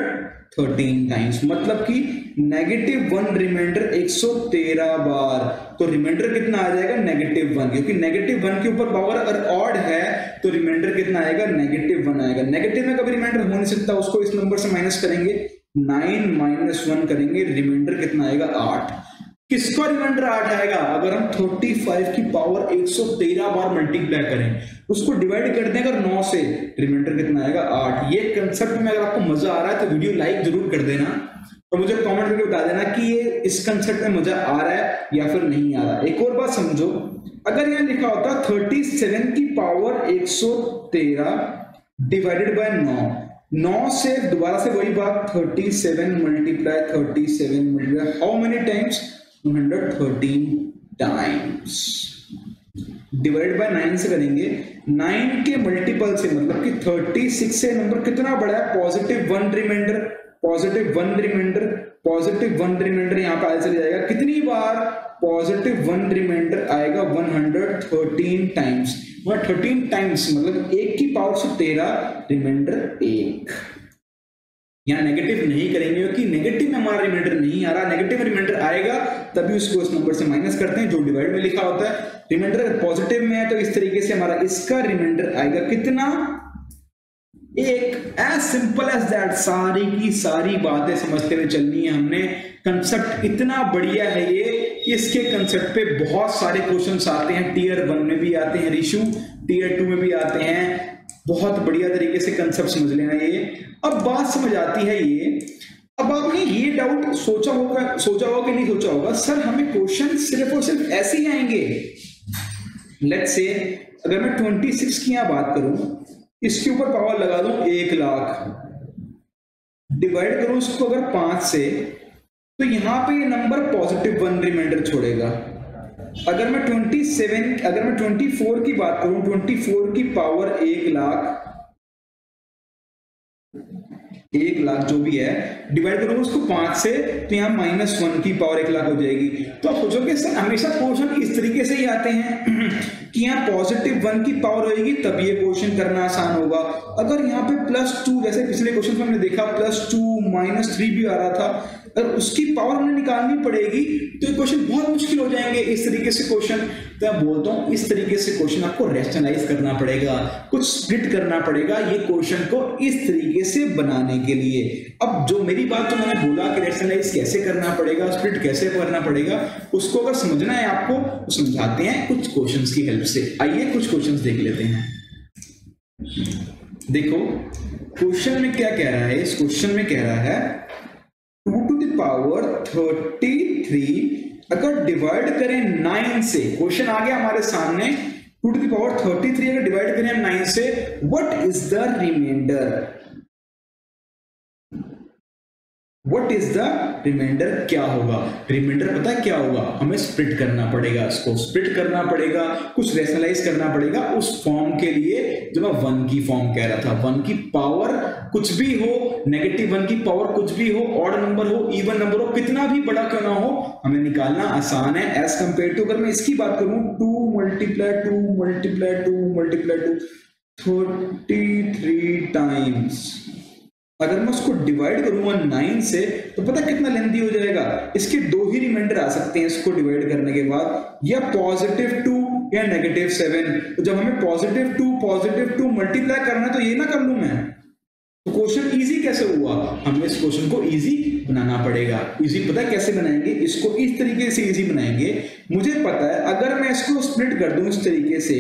सौ तेरह टाइम्स, मतलब कि नेगेटिव वन रिमाइंडर एक सौ तेरह बार। तो रिमाइंडर कितना आ जाएगा, नेगेटिव वन, क्योंकि नेगेटिव वन के ऊपर पावर अगर ऑड है तो रिमाइंडर कितना आएगा, नेगेटिव वन आएगा। नेगेटिव में कभी रिमाइंडर हो नहीं सकता, उसको इस नंबर से माइनस करेंगे, नाइन माइनस वन करेंगे, रिमाइंडर कितना आएगा, आठ। किसका रिमाइंडर आठ आएगा, अगर हम पैंतीस की पावर एक सौ तेरह बार मल्टीप्लाई करें, उसको डिवाइड कर दें अगर नौ से, रिमाइंडर कितना आएगा, आठ। ये कंसेप्ट में अगर आपको मजा आ रहा है तो वीडियो लाइक जरूर कर देना और मुझे कमेंट करके बता देना कि ये इस कंसेप्ट में मजा आ रहा है या फिर नहीं आ रहा। एक और बात समझो, अगर यहाँ लिखा होता सैंतीस की पावर एक सौ तेरह डिवाइडेड बाय नौ, नौ से दोबारा से वही बात, सैंतीस मल्टीप्लाई सैंतीस मल्टीप्लाई हाउ मेनी टाइम्स, एक सौ तेरह टाइम्स। डिवाइड बाय नाइन से करेंगे, नाइन के मल्टीपल से, मतलब कि छत्तीस से नंबर कितना बड़ा है, positive one reminder, positive one reminder, positive one remainder यहाँ पे चले जाएगा कितनी बार, पॉजिटिव वन रिमाइंडर आएगा एक सौ तेरह टाइम्स, मतलब तेरह टाइम्स, मतलब एक की पावर से तेरह, रिमाइंडर एक। यहाँ नेगेटिव नहीं करेंगे क्योंकि नेगेटिव में हमारा रिमाइंडर नहीं आ रहा। नेगेटिव रिमाइंडर आएगा तभी उसको इस नंबर से माइनस करते हैं जो डिवाइड में लिखा होता है। रिमाइंडर अगर पॉजिटिव में है तो इस तरीके से हमारा इसका रिमाइंडर आएगा कितना, एक। As simple as that. सारी की सारी बातें समझते हुए चलनी है हमने। कंसेप्ट इतना बढ़िया है ये, इसके कंसेप्ट पे बहुत सारे क्वेश्चंस आते हैं, टीयर वन में भी आते हैं रिशु, टीयर टू में भी आते हैं। बहुत बढ़िया तरीके से कंसेप्ट समझ लेना ये। अब बात समझ आती है ये, अब आपने ये डाउट सोचा होगा सोचा होगा कि नहीं सोचा होगा, सर हमें क्वेश्चन सिर्फ और सिर्फ ऐसे ही आएंगे। लेट्स से अगर मैं छब्बीस की यहां बात करूं, इसके ऊपर पावर लगा दूं एक लाख, डिवाइड करूं इसको अगर पांच से, तो यहां पे ये नंबर पॉजिटिव वन रिमाइंडर छोड़ेगा। अगर मैं सत्ताईस अगर मैं चौबीस की बात करूं, चौबीस की पावर एक लाख, एक लाख जो भी है डिवाइड करोगे उसको पांच से, तो यहाँ माइनस वन की पावर एक लाख हो जाएगी। तो आप सोचोगे सर हमेशा क्वेश्चन इस तरीके से ही आते हैं कि यहाँ पॉजिटिव वन की पावर होगी तब ये क्वेश्चन करना आसान होगा। अगर यहाँ पे प्लस टू, जैसे पिछले क्वेश्चन में हमने देखा प्लस टू माइनस थ्री भी आ रहा था, अगर उसकी पावर हमें निकालनी पड़ेगी तो ये क्वेश्चन बहुत मुश्किल हो जाएंगे इस तरीके से क्वेश्चन। तो मैं बोलता हूँ इस तरीके से क्वेश्चन आपको रैशनलाइज करना पड़ेगा, कुछ स्प्लिट करना पड़ेगा ये क्वेश्चन को इस तरीके से बनाने के लिए। अब जो मेरी बात जो मैंने बोला कि रैशनलाइज कैसे करना पड़ेगा, स्प्लिट कैसे करना पड़ेगा, उसको अगर समझना है आपको तो समझाते हैं कुछ क्वेश्चंस की हेल्प से। आइए कुछ क्वेश्चंस देख लेते हैं। देखो क्वेश्चन में क्या कह रहा है, इस क्वेश्चन में कह रहा है two to the power thirty three अगर डिवाइड करें नाइन से, क्वेश्चन आ गया हमारे सामने, two to the power thirty three अगर डिवाइड करें नाइन से, what is the remainder, what is the remainder, क्या होगा रिमाइंडर, पता है क्या होगा, हमें स्प्लिट करना पड़ेगा, इसको स्प्लिट करना पड़ेगा, कुछ रैशनलाइज करना पड़ेगा उस फॉर्म के लिए जो मैं वन की फॉर्म कह रहा था। वन की पावर कुछ भी हो, नेगेटिव वन की पावर कुछ भी हो, ऑड नंबर हो, इवन नंबर हो, कितना भी बड़ा क्यों ना हो, हमें निकालना आसान है एज कंपेयर टू, अगर मैं इसकी बात करूं two multiply two multiply two multiply two thirty three times, अगर मैं उसको डिवाइड करूंगा नाइन से तो पता कितना लेंथी हो जाएगा। इसके दो ही रिमाइंडर आ सकते हैं इसको डिवाइड करने के बाद, या पॉजिटिव टू या नेगेटिव सेवन। तो जब हमें positive two positive two multiply करना है तो ये ना कर लूं मैं, तो क्वेश्चन इजी कैसे हुआ, हमें इस क्वेश्चन को इजी बनाना पड़ेगा। इजी पता है कैसे बनाएंगे, इसको इस तरीके से इजी बनाएंगे। मुझे पता है अगर मैं इसको स्प्लिट कर दूं इस तरीके से,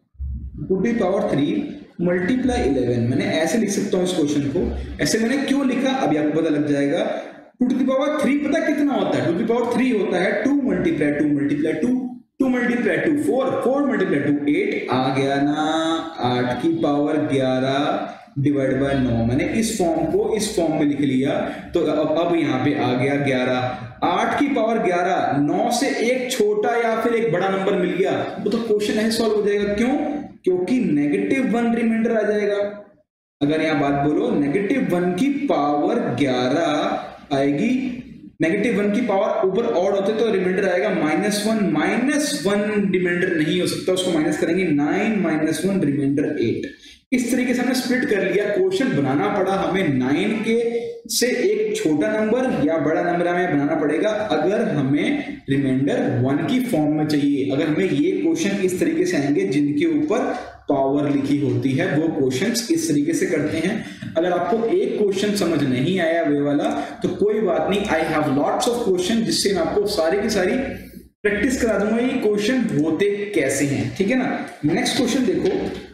two the power three multiply eleven, मैंने ऐसे लिख सकता हूं इस क्वेश्चन को। ऐसे मैंने क्यों लिखा अभी आपको पता लग जाएगा। Two to the power three पता कितना होता है, two to the power three होता है two multiply two multiply two, two multiply two four, four multiply two eight, आ गया ना आठ की पावर ग्यारह डिवाइड बाय नौ। मैंने इस फॉर्म को इस फॉर्म में लिख लिया, तो अब अब यहाँ पे आ गया ग्यारह, आठ की पावर ग्यारह, नौ से एक छोटा या फिर एक बड़ा नंबर मिल गया तो, तो क्वेश्चन ऐसे सॉल्व हो जाएगा। क्यों, क्योंकि नेगेटिव वन रिमाइंडर आ जाएगा। अगर यहां बात बोलो नेगेटिव वन की पावर ग्यारह आएगी, नेगेटिव वन की पावर ऊपर ऑड होते तो रिमाइंडर आएगा minus one, minus one remainder नहीं हो सकता, उसको माइनस करेंगे, nine minus one remainder eight. इस तरीके से हमने स्प्लिट कर लिया। क्वेश्चन बनाना पड़ा हमें नाइन के से एक छोटा नंबर या बड़ा नंबर हमें बनाना पड़ेगा अगर हमें रिमाइंडर वन की फॉर्म में चाहिए। अगर हमें ये क्वेश्चन इस तरीके से आएंगे जिनके ऊपर पावर लिखी होती है, वो क्वेश्चंस इस तरीके से करते हैं। अगर आपको एक क्वेश्चन समझ नहीं आया वे वाला तो कोई बात नहीं, I have lots of question जिससे मैं आपको सारी की सारी प्रैक्टिस करा दूंगा ये क्वेश्चन होते कैसे हैं, ठीक है ना। नेक्स्ट क्वेश्चन देखो,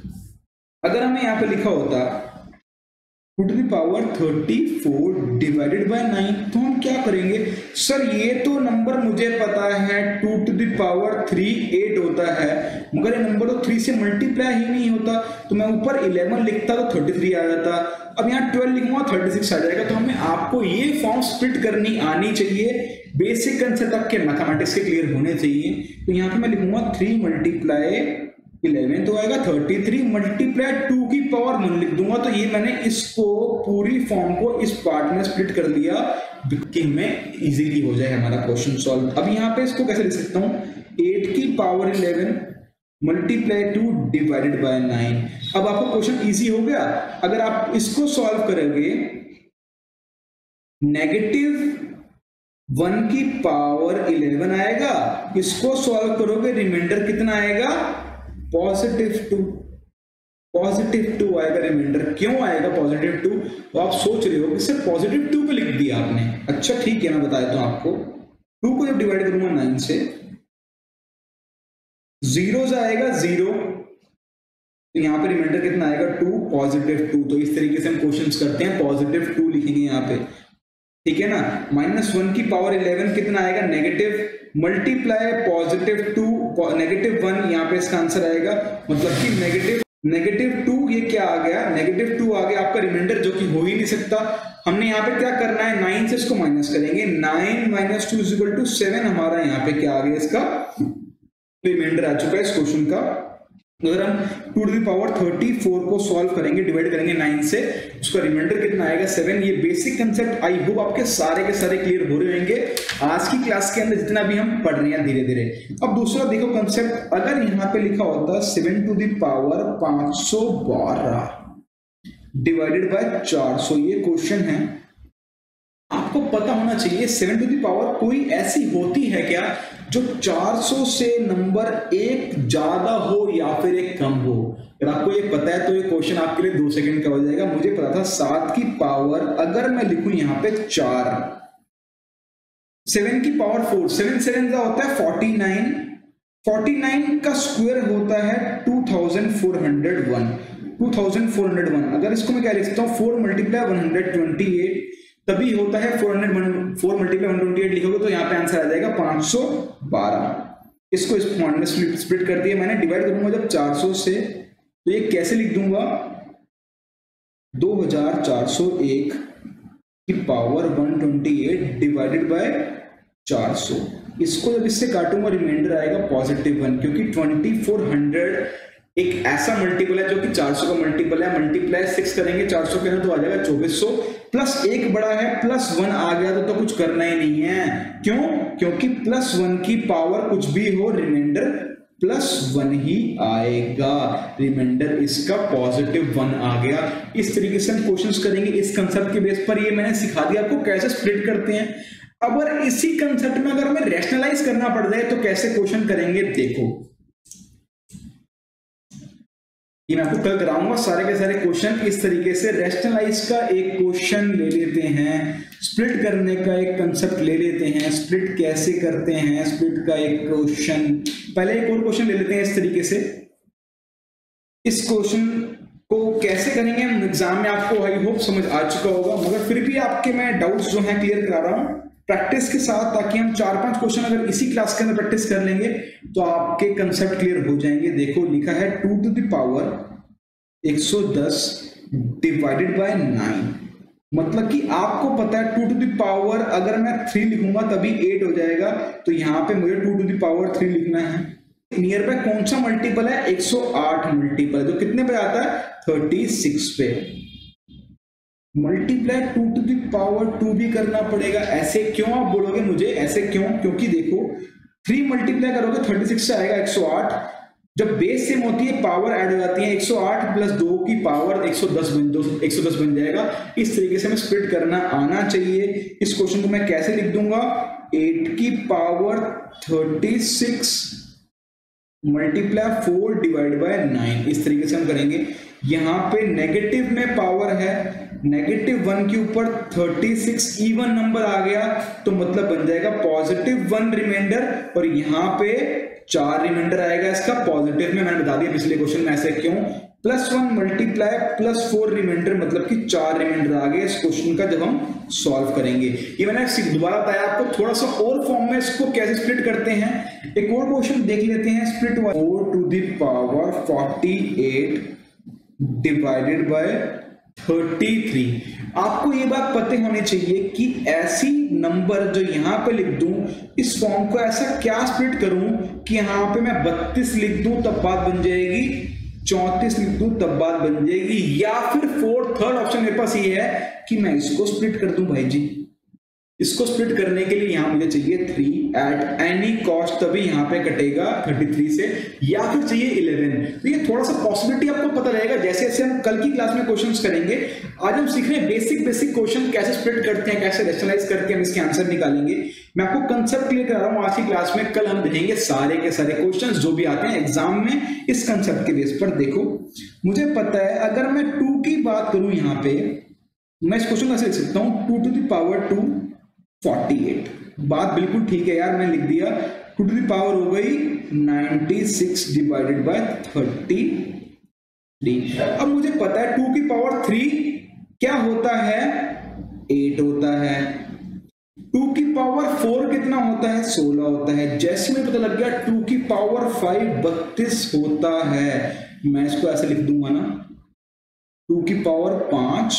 अगर हमें यहां पे लिखा होता two to the power thirty four divided by nine, तो हम क्या करेंगे, सर ये तो नंबर मुझे पता है two to the power three eight होता है, मगर ये नंबर तो थ्री से मल्टीप्लाई ही नहीं होता, तो मैं ऊपर इलेवन लिखता तो थर्टी थ्री आ जाता। अब यहाँ ट्वेल्व लिखूंगा थर्टी सिक्स आ जाएगा। तो हमें आपको ये फॉर्म स्प्लिट करनी आनी चाहिए, बेसिक कंसेप्ट आपके मैथमेटिक्स के क्लियर होने चाहिए। तो यहाँ पे मैं लिखूंगा थ्री मल्टीप्लाई इलेवन तो आएगा थर्टी थ्री मल्टीप्लाई टू की पावर वन लिख दूंगा। तो ये मैंने इसको पूरी फॉर्म को इस पार्ट में स्प्लिट कर दिया कि में इजीली हो जाए हमारा क्वेश्चन सॉल्व। अब यहाँ पे इसको कैसे लिख सकता हूँ, एट की power eleven multiply two divided by nine. अब आपका क्वेश्चन इजी हो गया। अगर आप इसको सॉल्व करोगे, नेगेटिव वन की पावर इलेवन आएगा, इसको सॉल्व करोगे रिमाइंडर कितना आएगा, पॉजिटिव टू, पॉजिटिव टू आएगा रिमाइंडर। क्यों आएगा पॉजिटिव टू, तो आप सोच रहे हो कि सिर्फ पॉजिटिव टू पे लिख दिया आपने। अच्छा ठीक है, मैं बता देता हूं आपको। टू को जब डिवाइड करूंगा नाइन से, जीरो आएगा जीरो, तो यहां पे रिमाइंडर कितना आएगा टू, पॉजिटिव टू। तो इस तरीके से हम क्वेश्चंस करते हैं, पॉजिटिव टू लिखेंगे यहाँ पे, ठीक है ना। माइनस वन की पावर इलेवन कितना आएगा, negative, multiply positive two negative one, यहाँ पे इसका आंसर आएगा, मतलब कि नेगेटिव नेगेटिव टू, ये क्या आ गया, नेगेटिव टू आ गया आपका रिमाइंडर, जो कि हो ही नहीं सकता। हमने यहाँ पे क्या करना है, नाइन से इसको माइनस करेंगे, nine minus two is equal to seven. हमारा यहाँ पे क्या आ गया, इसका रिमाइंडर आ चुका है इस क्वेश्चन का। अगर हम two to the power thirty four को सॉल्व करेंगे, डिवाइड करेंगे नाइन से, उसका रिमाइंडर कितना आएगा सेवन। ये बेसिक कंसेप्ट आई होप आपके सारे के सारे क्लियर हो रहे होंगे आज की क्लास के अंदर जितना भी हम पढ़ रहे हैं धीरे धीरे। अब दूसरा देखो कंसेप्ट, अगर यहाँ पे लिखा होता सेवन टू द पावर पांच सौ बारह डिवाइडेड बाय चार सौ, ये क्वेश्चन है, आपको पता होना चाहिए सेवन टू द पावर कोई ऐसी होती है क्या जो चार सौ से नंबर एक ज्यादा हो या फिर एक कम हो। अगर आपको ये पता है तो ये क्वेश्चन आपके लिए दो सेकंड का हो जाएगा। मुझे पता था सात की पावर अगर मैं लिखूं यहां पे चार, सेवन की पावर फोर, सेवन सेवन का होता है फोर्टी नाइन, फोर्टी नाइन का स्क्वायर होता है two thousand four hundred one, two thousand four hundred one. अगर इसको मैं क्या लिख सकता हूँ, four multiply one hundred twenty eight, तभी होता है four hundred, four multiply one twenty eight लिखोगे तो यहाँ पे आंसर आ जाएगा पांच सौ बारह। इसको इस पॉइंट में स्प्लिट कर दिया मैंने, डिवाइड करूंगा जब चार सौ से तो ये कैसे लिख दूंगा, दो हज़ार चार सौ एक की power one twenty eight divided by चार सौ। इसको जब इससे काटूंगा रिमाइंडर आएगा पॉजिटिव वन, क्योंकि ट्वेंटी फोर हंड्रेड एक ऐसा मल्टीपल है जो कि चार सौ का मल्टीपल है। मल्टीप्लाई सिक्स करेंगे चार सौ के अंदर तो आ जाएगा चौबीस सौ, प्लस एक बड़ा है प्लस वन आ गया तो, तो कुछ करना ही नहीं है। क्यों? क्योंकि प्लस वन की पावर कुछ भी हो रिमाइंडर प्लस वन ही आएगा, रिमाइंडर इसका पॉजिटिव वन आ गया। इस तरीके से हम क्वेश्चंस करेंगे इस कंसेप्ट के बेस पर। ये मैंने सिखा दिया आपको कैसे स्प्लिट करते हैं। अगर इसी कंसेप्ट में अगर हमें रैशनलाइज करना पड़ जाए तो कैसे क्वेश्चन करेंगे, देखो ये मैं आपको कल कराऊंगा सारे के सारे क्वेश्चन इस तरीके से। रैशनलाइज का एक क्वेश्चन ले लेते हैं, स्प्लिट करने का एक कंसेप्ट ले लेते हैं, स्प्लिट कैसे करते हैं, स्प्लिट का एक क्वेश्चन, पहले एक और क्वेश्चन ले लेते हैं इस तरीके से। इस क्वेश्चन को कैसे करेंगे हम एग्जाम में आपको आई होप समझ आ चुका होगा, मगर फिर भी आपके मैं डाउट्स जो हैं क्लियर करा रहा हूं प्रैक्टिस के साथ, ताकि हम चार पांच क्वेश्चन अगर इसी क्लास के अंदर प्रैक्टिस कर लेंगे तो आपके कंसेप्ट क्लियर हो जाएंगे। देखो लिखा है टू टू द पावर एक सौ दस डिवाइडेड बाय नाइन, मतलब कि आपको पता है टू टू द पावर अगर मैं थ्री लिखूंगा तभी एट हो जाएगा, तो यहां पे मुझे two to the power three लिखना है। नियर बाय कौन सा मल्टीपल है, एक सौ आठ मल्टीपल, जो कितने पे आता है थर्टी सिक्स पे। Multiply two to the power two भी करना पड़ेगा। ऐसे क्यों आप बोलोगे मुझे, ऐसे क्यों? क्योंकि देखो थ्री मल्टीप्लाई करोगे थर्टी सिक्स से आएगा एक सौ आठ, जब बेस सेम होती है पावर ऐड हो जाती है, एक सौ आठ प्लस दो की पावर एक सौ दस बन दो एक सौ दस बन जाएगा। इस तरीके से हमें स्प्लिट करना आना चाहिए। इस क्वेश्चन को मैं कैसे लिख दूंगा, एट की power thirty six multiply four divide by nine, इस तरीके से हम करेंगे। यहां पे नेगेटिव में पावर है, नेगेटिव वन के ऊपर थर्टी सिक्स इवन नंबर आ गया तो मतलब बन जाएगा पॉजिटिव वन रिमाइंडर, और यहां पे चार रिमाइंडर आएगा इसका पॉजिटिव में। मैंने बता दिया पिछले क्वेश्चन में ऐसे क्यों, plus one multiply plus four remainder मतलब कि चार रिमाइंडर आ गए इस क्वेश्चन का जब हम सॉल्व करेंगे। ये मैंने दोबारा बताया आपको थोड़ा सा और फॉर्म में इसको कैसे स्प्लिट करते हैं। एक और क्वेश्चन देख लेते हैं, split four to the power forty eight divided by thirty three. आपको ये बात पता होनी चाहिए कि ऐसी नंबर जो यहां पे लिख दूं, इस फॉर्म को ऐसा क्या स्प्लिट करूं कि यहां पे मैं बत्तीस लिख दूं तब बात बन जाएगी, चौंतीस लिख दूं तब बात बन जाएगी, या फिर फोर्थ थर्ड ऑप्शन मेरे पास ये है कि मैं इसको स्प्लिट कर दूं। भाई जी इसको स्प्लिट करने के लिए यहां मुझे चाहिए थ्री एट एनी कॉस्ट, तभी यहां पे कटेगा थर्टी थ्री से, या फिर चाहिए इलेवन। तो ये थोड़ा सा पॉसिबिलिटी आपको पता रहेगा जैसे जैसे हम कल की क्लास में क्वेश्चंस करेंगे। आज हम सीख रहे हैं बेसिक बेसिक क्वेश्चन कैसे स्प्लिट करते हैं, कैसे रैशनलाइज करके हम इसके आंसर निकालेंगे। मैं आपको कंसेप्ट क्लियर करा रहा हूं आज की क्लास में। कल हम देखेंगे सारे के सारे क्वेश्चन जो भी आते हैं एग्जाम में इस कंसेप्ट के बेस पर। देखो मुझे पता है अगर मैं टू की बात करूं यहाँ पे, मैं इस क्वेश्चन कैसे लिख सकता हूं, two to the power two forty eight, बात बिल्कुल ठीक है यार, मैं लिख दिया टू टू द पावर हो गई ninety six divided by thirty three. अब मुझे पता है टू की पावर थ्री क्या होता है, एट होता है। टू की पावर फोर कितना होता है, सोलह होता है। जैसे मुझे पता लग गया टू की पावर फाइव बत्तीस होता है, मैं इसको ऐसे लिख दूंगा ना, टू की पावर पांच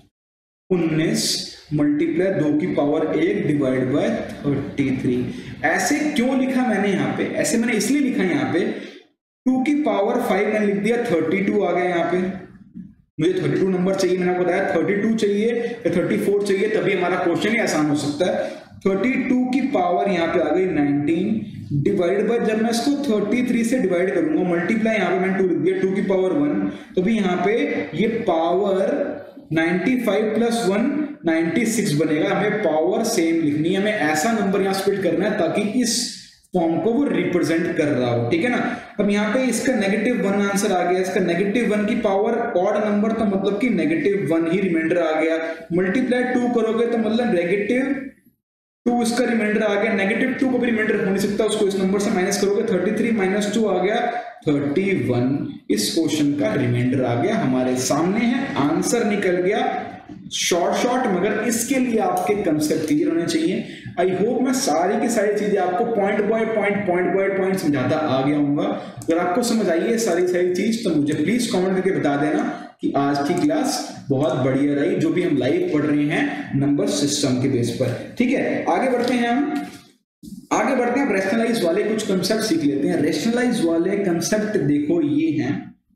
उन्नीस मल्टीप्लाई दो की पावर एक डिवाइड बाय थर्टी थ्री। ऐसे क्यों लिखा मैंने यहाँ पे, ऐसे मैंने इसलिए लिखा यहाँ पे टू की पावर फाइव मैंने लिख दिया, थर्टी टू आ गया यहाँ पे। मुझे थर्टी टू नंबर चाहिए, मैंने आपको बताया थर्टी टू चाहिए या थर्टी फोर चाहिए, तभी हमारा क्वेश्चन ही आसान हो सकता है। थर्टी टू की पावर यहाँ पे आ गई नाइनटीन डिवाइड बाय, जब मैं इसको थर्टी थ्री से डिवाइड करूंगा, मल्टीप्लाई यहाँ पे मैंने टू लिख दिया, टू की पावर वन, तो भी यहाँ पे ये power ninety five plus one ninety six बनेगा। हमें पावर सेम लिखनी है, हमें ऐसा नंबर यहाँ स्प्लिट करना है ताकि इस फॉर्म को वो रिप्रेजेंट कर रहा हो, ठीक है ना। अब यहाँ पे इसका नेगेटिव वन आंसर आ गया, इसका नेगेटिव वन की पावर ऑड नंबर, तो मतलब कि नेगेटिव वन ही रिमाइंडर आ गया। मल्टीप्लाई टू करोगे तो मतलब नेगेटिव टू इसका रिमाइंडर आ गया, नेगेटिव टू को भी रिमाइंडर हो नहीं सकता, उसको इस नंबर से माइनस करोगे, थर्टी थ्री माइनस टू आ गया थर्टी वन। इस क्वेश्चन का रिमाइंडर आ गया हमारे सामने है, आंसर निकल गया शॉर्ट शॉर्ट, मगर इसके लिए आपके कंसेप्ट क्लियर होने चाहिए। आई होप मैं सारी की सारी चीजें आपको point by point point by point समझाता आ गया हूँ। अगर आपको समझ आई है सारी सारी चीज तो मुझे प्लीज कमेंट करके बता देना कि आज की क्लास बहुत बढ़िया रही, जो भी हम लाइव पढ़ रहे हैं नंबर सिस्टम के बेस पर, ठीक है। आगे बढ़ते हैं, हम आगे बढ़ते हैं, रेशनलाइज वाले कुछ कंसेप्ट सीख लेते हैं। रेशनलाइज वाले कंसेप्ट देखो ये हैं,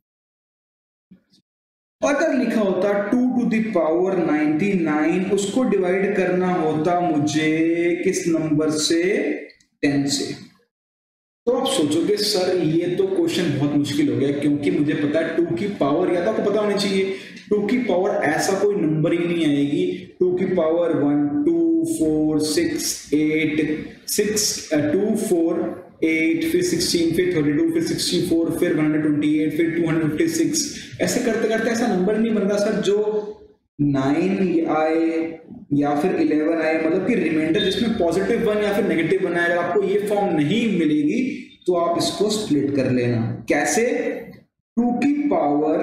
अगर लिखा होता two to the power ninety nine, उसको डिवाइड करना होता मुझे किस नंबर से, टेन से। तो आप सोचोगे सर ये तो क्वेश्चन बहुत मुश्किल हो गया, क्योंकि मुझे पता है टू की पावर, या तो आपको पता होना चाहिए टू की पावर ऐसा कोई नंबर ही नहीं आएगी। टू की power one, two, four, six, eight, six, two, four, eight, फिर सिक्सटीन, फिर थर्टी टू, फिर सिक्सटी फोर, फिर वन हंड्रेड ट्वेंटी एट, फिर टू हंड्रेड फिफ्टी सिक्स, ऐसे करते करते ऐसा नंबर नहीं बन रहा सर जो नाइन आए या फिर इलेवन आए, मतलब कि रिमाइंडर जिसमें पॉजिटिव वन या फिर नेगेटिव वन आए। अगर आपको ये फॉर्म नहीं मिलेगी तो आप इसको स्प्लिट कर लेना। कैसे? टू की पावर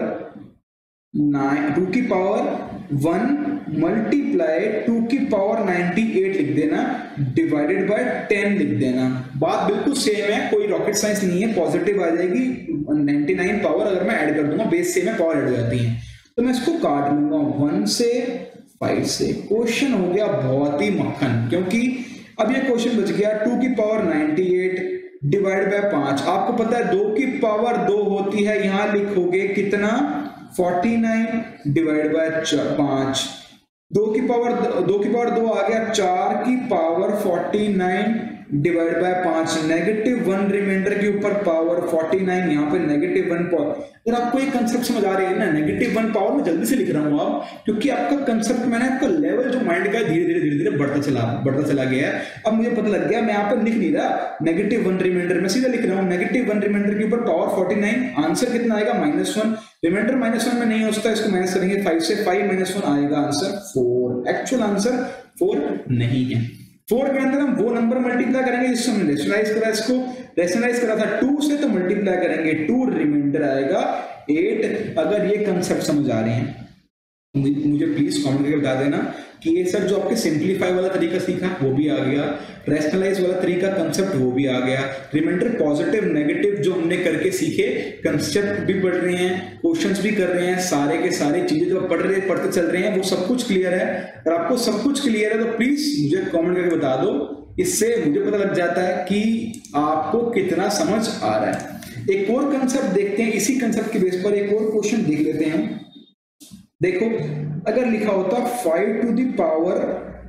नाइन, टू की पावर वन मल्टीप्लाई टू की पावर नाइनटी एट लिख देना, डिवाइडेड बाय टेन लिख देना। बात बिल्कुल सेम है, कोई रॉकेट साइंस नहीं है। पॉजिटिव आ जाएगी नाइनटी नाइन पावर, अगर मैं ऐड कर दूंगा बेस से में पावर ऐड हो जाती है, तो मैं इसको काट लूंगा वन से, फाइव से। क्वेश्चन हो गया बहुत ही मक्खन, क्योंकि अब ये क्वेश्चन बच गया टू की power ninety eight divide by पांच। आपको पता है दो की पावर दो होती है, यहां लिखोगे कितना, फोर्टी नाइन डिवाइड बाय पांच। दो की पावर दो की पावर दो आ गया, चार की power forty nine divide by पांच। नेगेटिव वन रिमाइंडर के ऊपर पावर फोर्टी नाइन, यहाँ पे नेगेटिव वन पावर। अगर आपको एक कंसेप्ट समझ आ रही है ना, नेगेटिव वन पावर में जल्दी से लिख रहा हूँ आप, क्योंकि आपका कंसेप्ट, मैंने आपका लेवल जो माइंड का धीरे धीरे धीरे धीरे बढ़ता चला बढ़ता चला गया है। अब मुझे पता लग गया, मैं यहाँ पर लिख नहीं रहा नेगेटिव वन रिमाइंडर, मैं सीधा लिख रहा हूँ नेगेटिव वन रिमाइंडर के ऊपर पावर फोर्टी नाइन। आंसर कितना आएगा, minus one. Remainder minus one में नहीं होता, इसको माइनस करेंगे फाइव से, फाइव माइनस वन आएगा answer four. Actual answer four नहीं है। फोर के अंदर हम वो नंबर मल्टीप्लाई करेंगे जिससे हमने रेशनलाइज करा, इसको रेशनलाइज करा था टू से, तो मल्टीप्लाई करेंगे टू, रिमाइंडर आएगा एट। अगर ये कंसेप्ट समझ आ रहे हैं मुझे प्लीज कमेंट करके बता देना कि ये सर जो आपके सिंप्लीफाई वाला तरीका सीखा वो भी आ गया, रेशनलाइज वाला तरीका कंसेप्ट वो भी आ गया, रिमाइंडर पॉजिटिव नेगेटिव जो हमने करके सीखे, कंसेप्ट भी पढ़ रहे हैं, क्वेश्चंस भी कर रहे हैं, सारे के सारे चीजें जो पढ़ रहे पढ़ते चल रहे हैं वो सब कुछ क्लियर है। अगर आपको सब कुछ क्लियर है तो प्लीज मुझे कमेंट करके बता दो, इससे मुझे पता लग जाता है कि आपको कितना समझ आ रहा है। एक और कंसेप्ट देखते हैं, इसी कंसेप्ट के बेस पर एक और क्वेश्चन देख लेते हैं। देखो अगर लिखा होता five to the power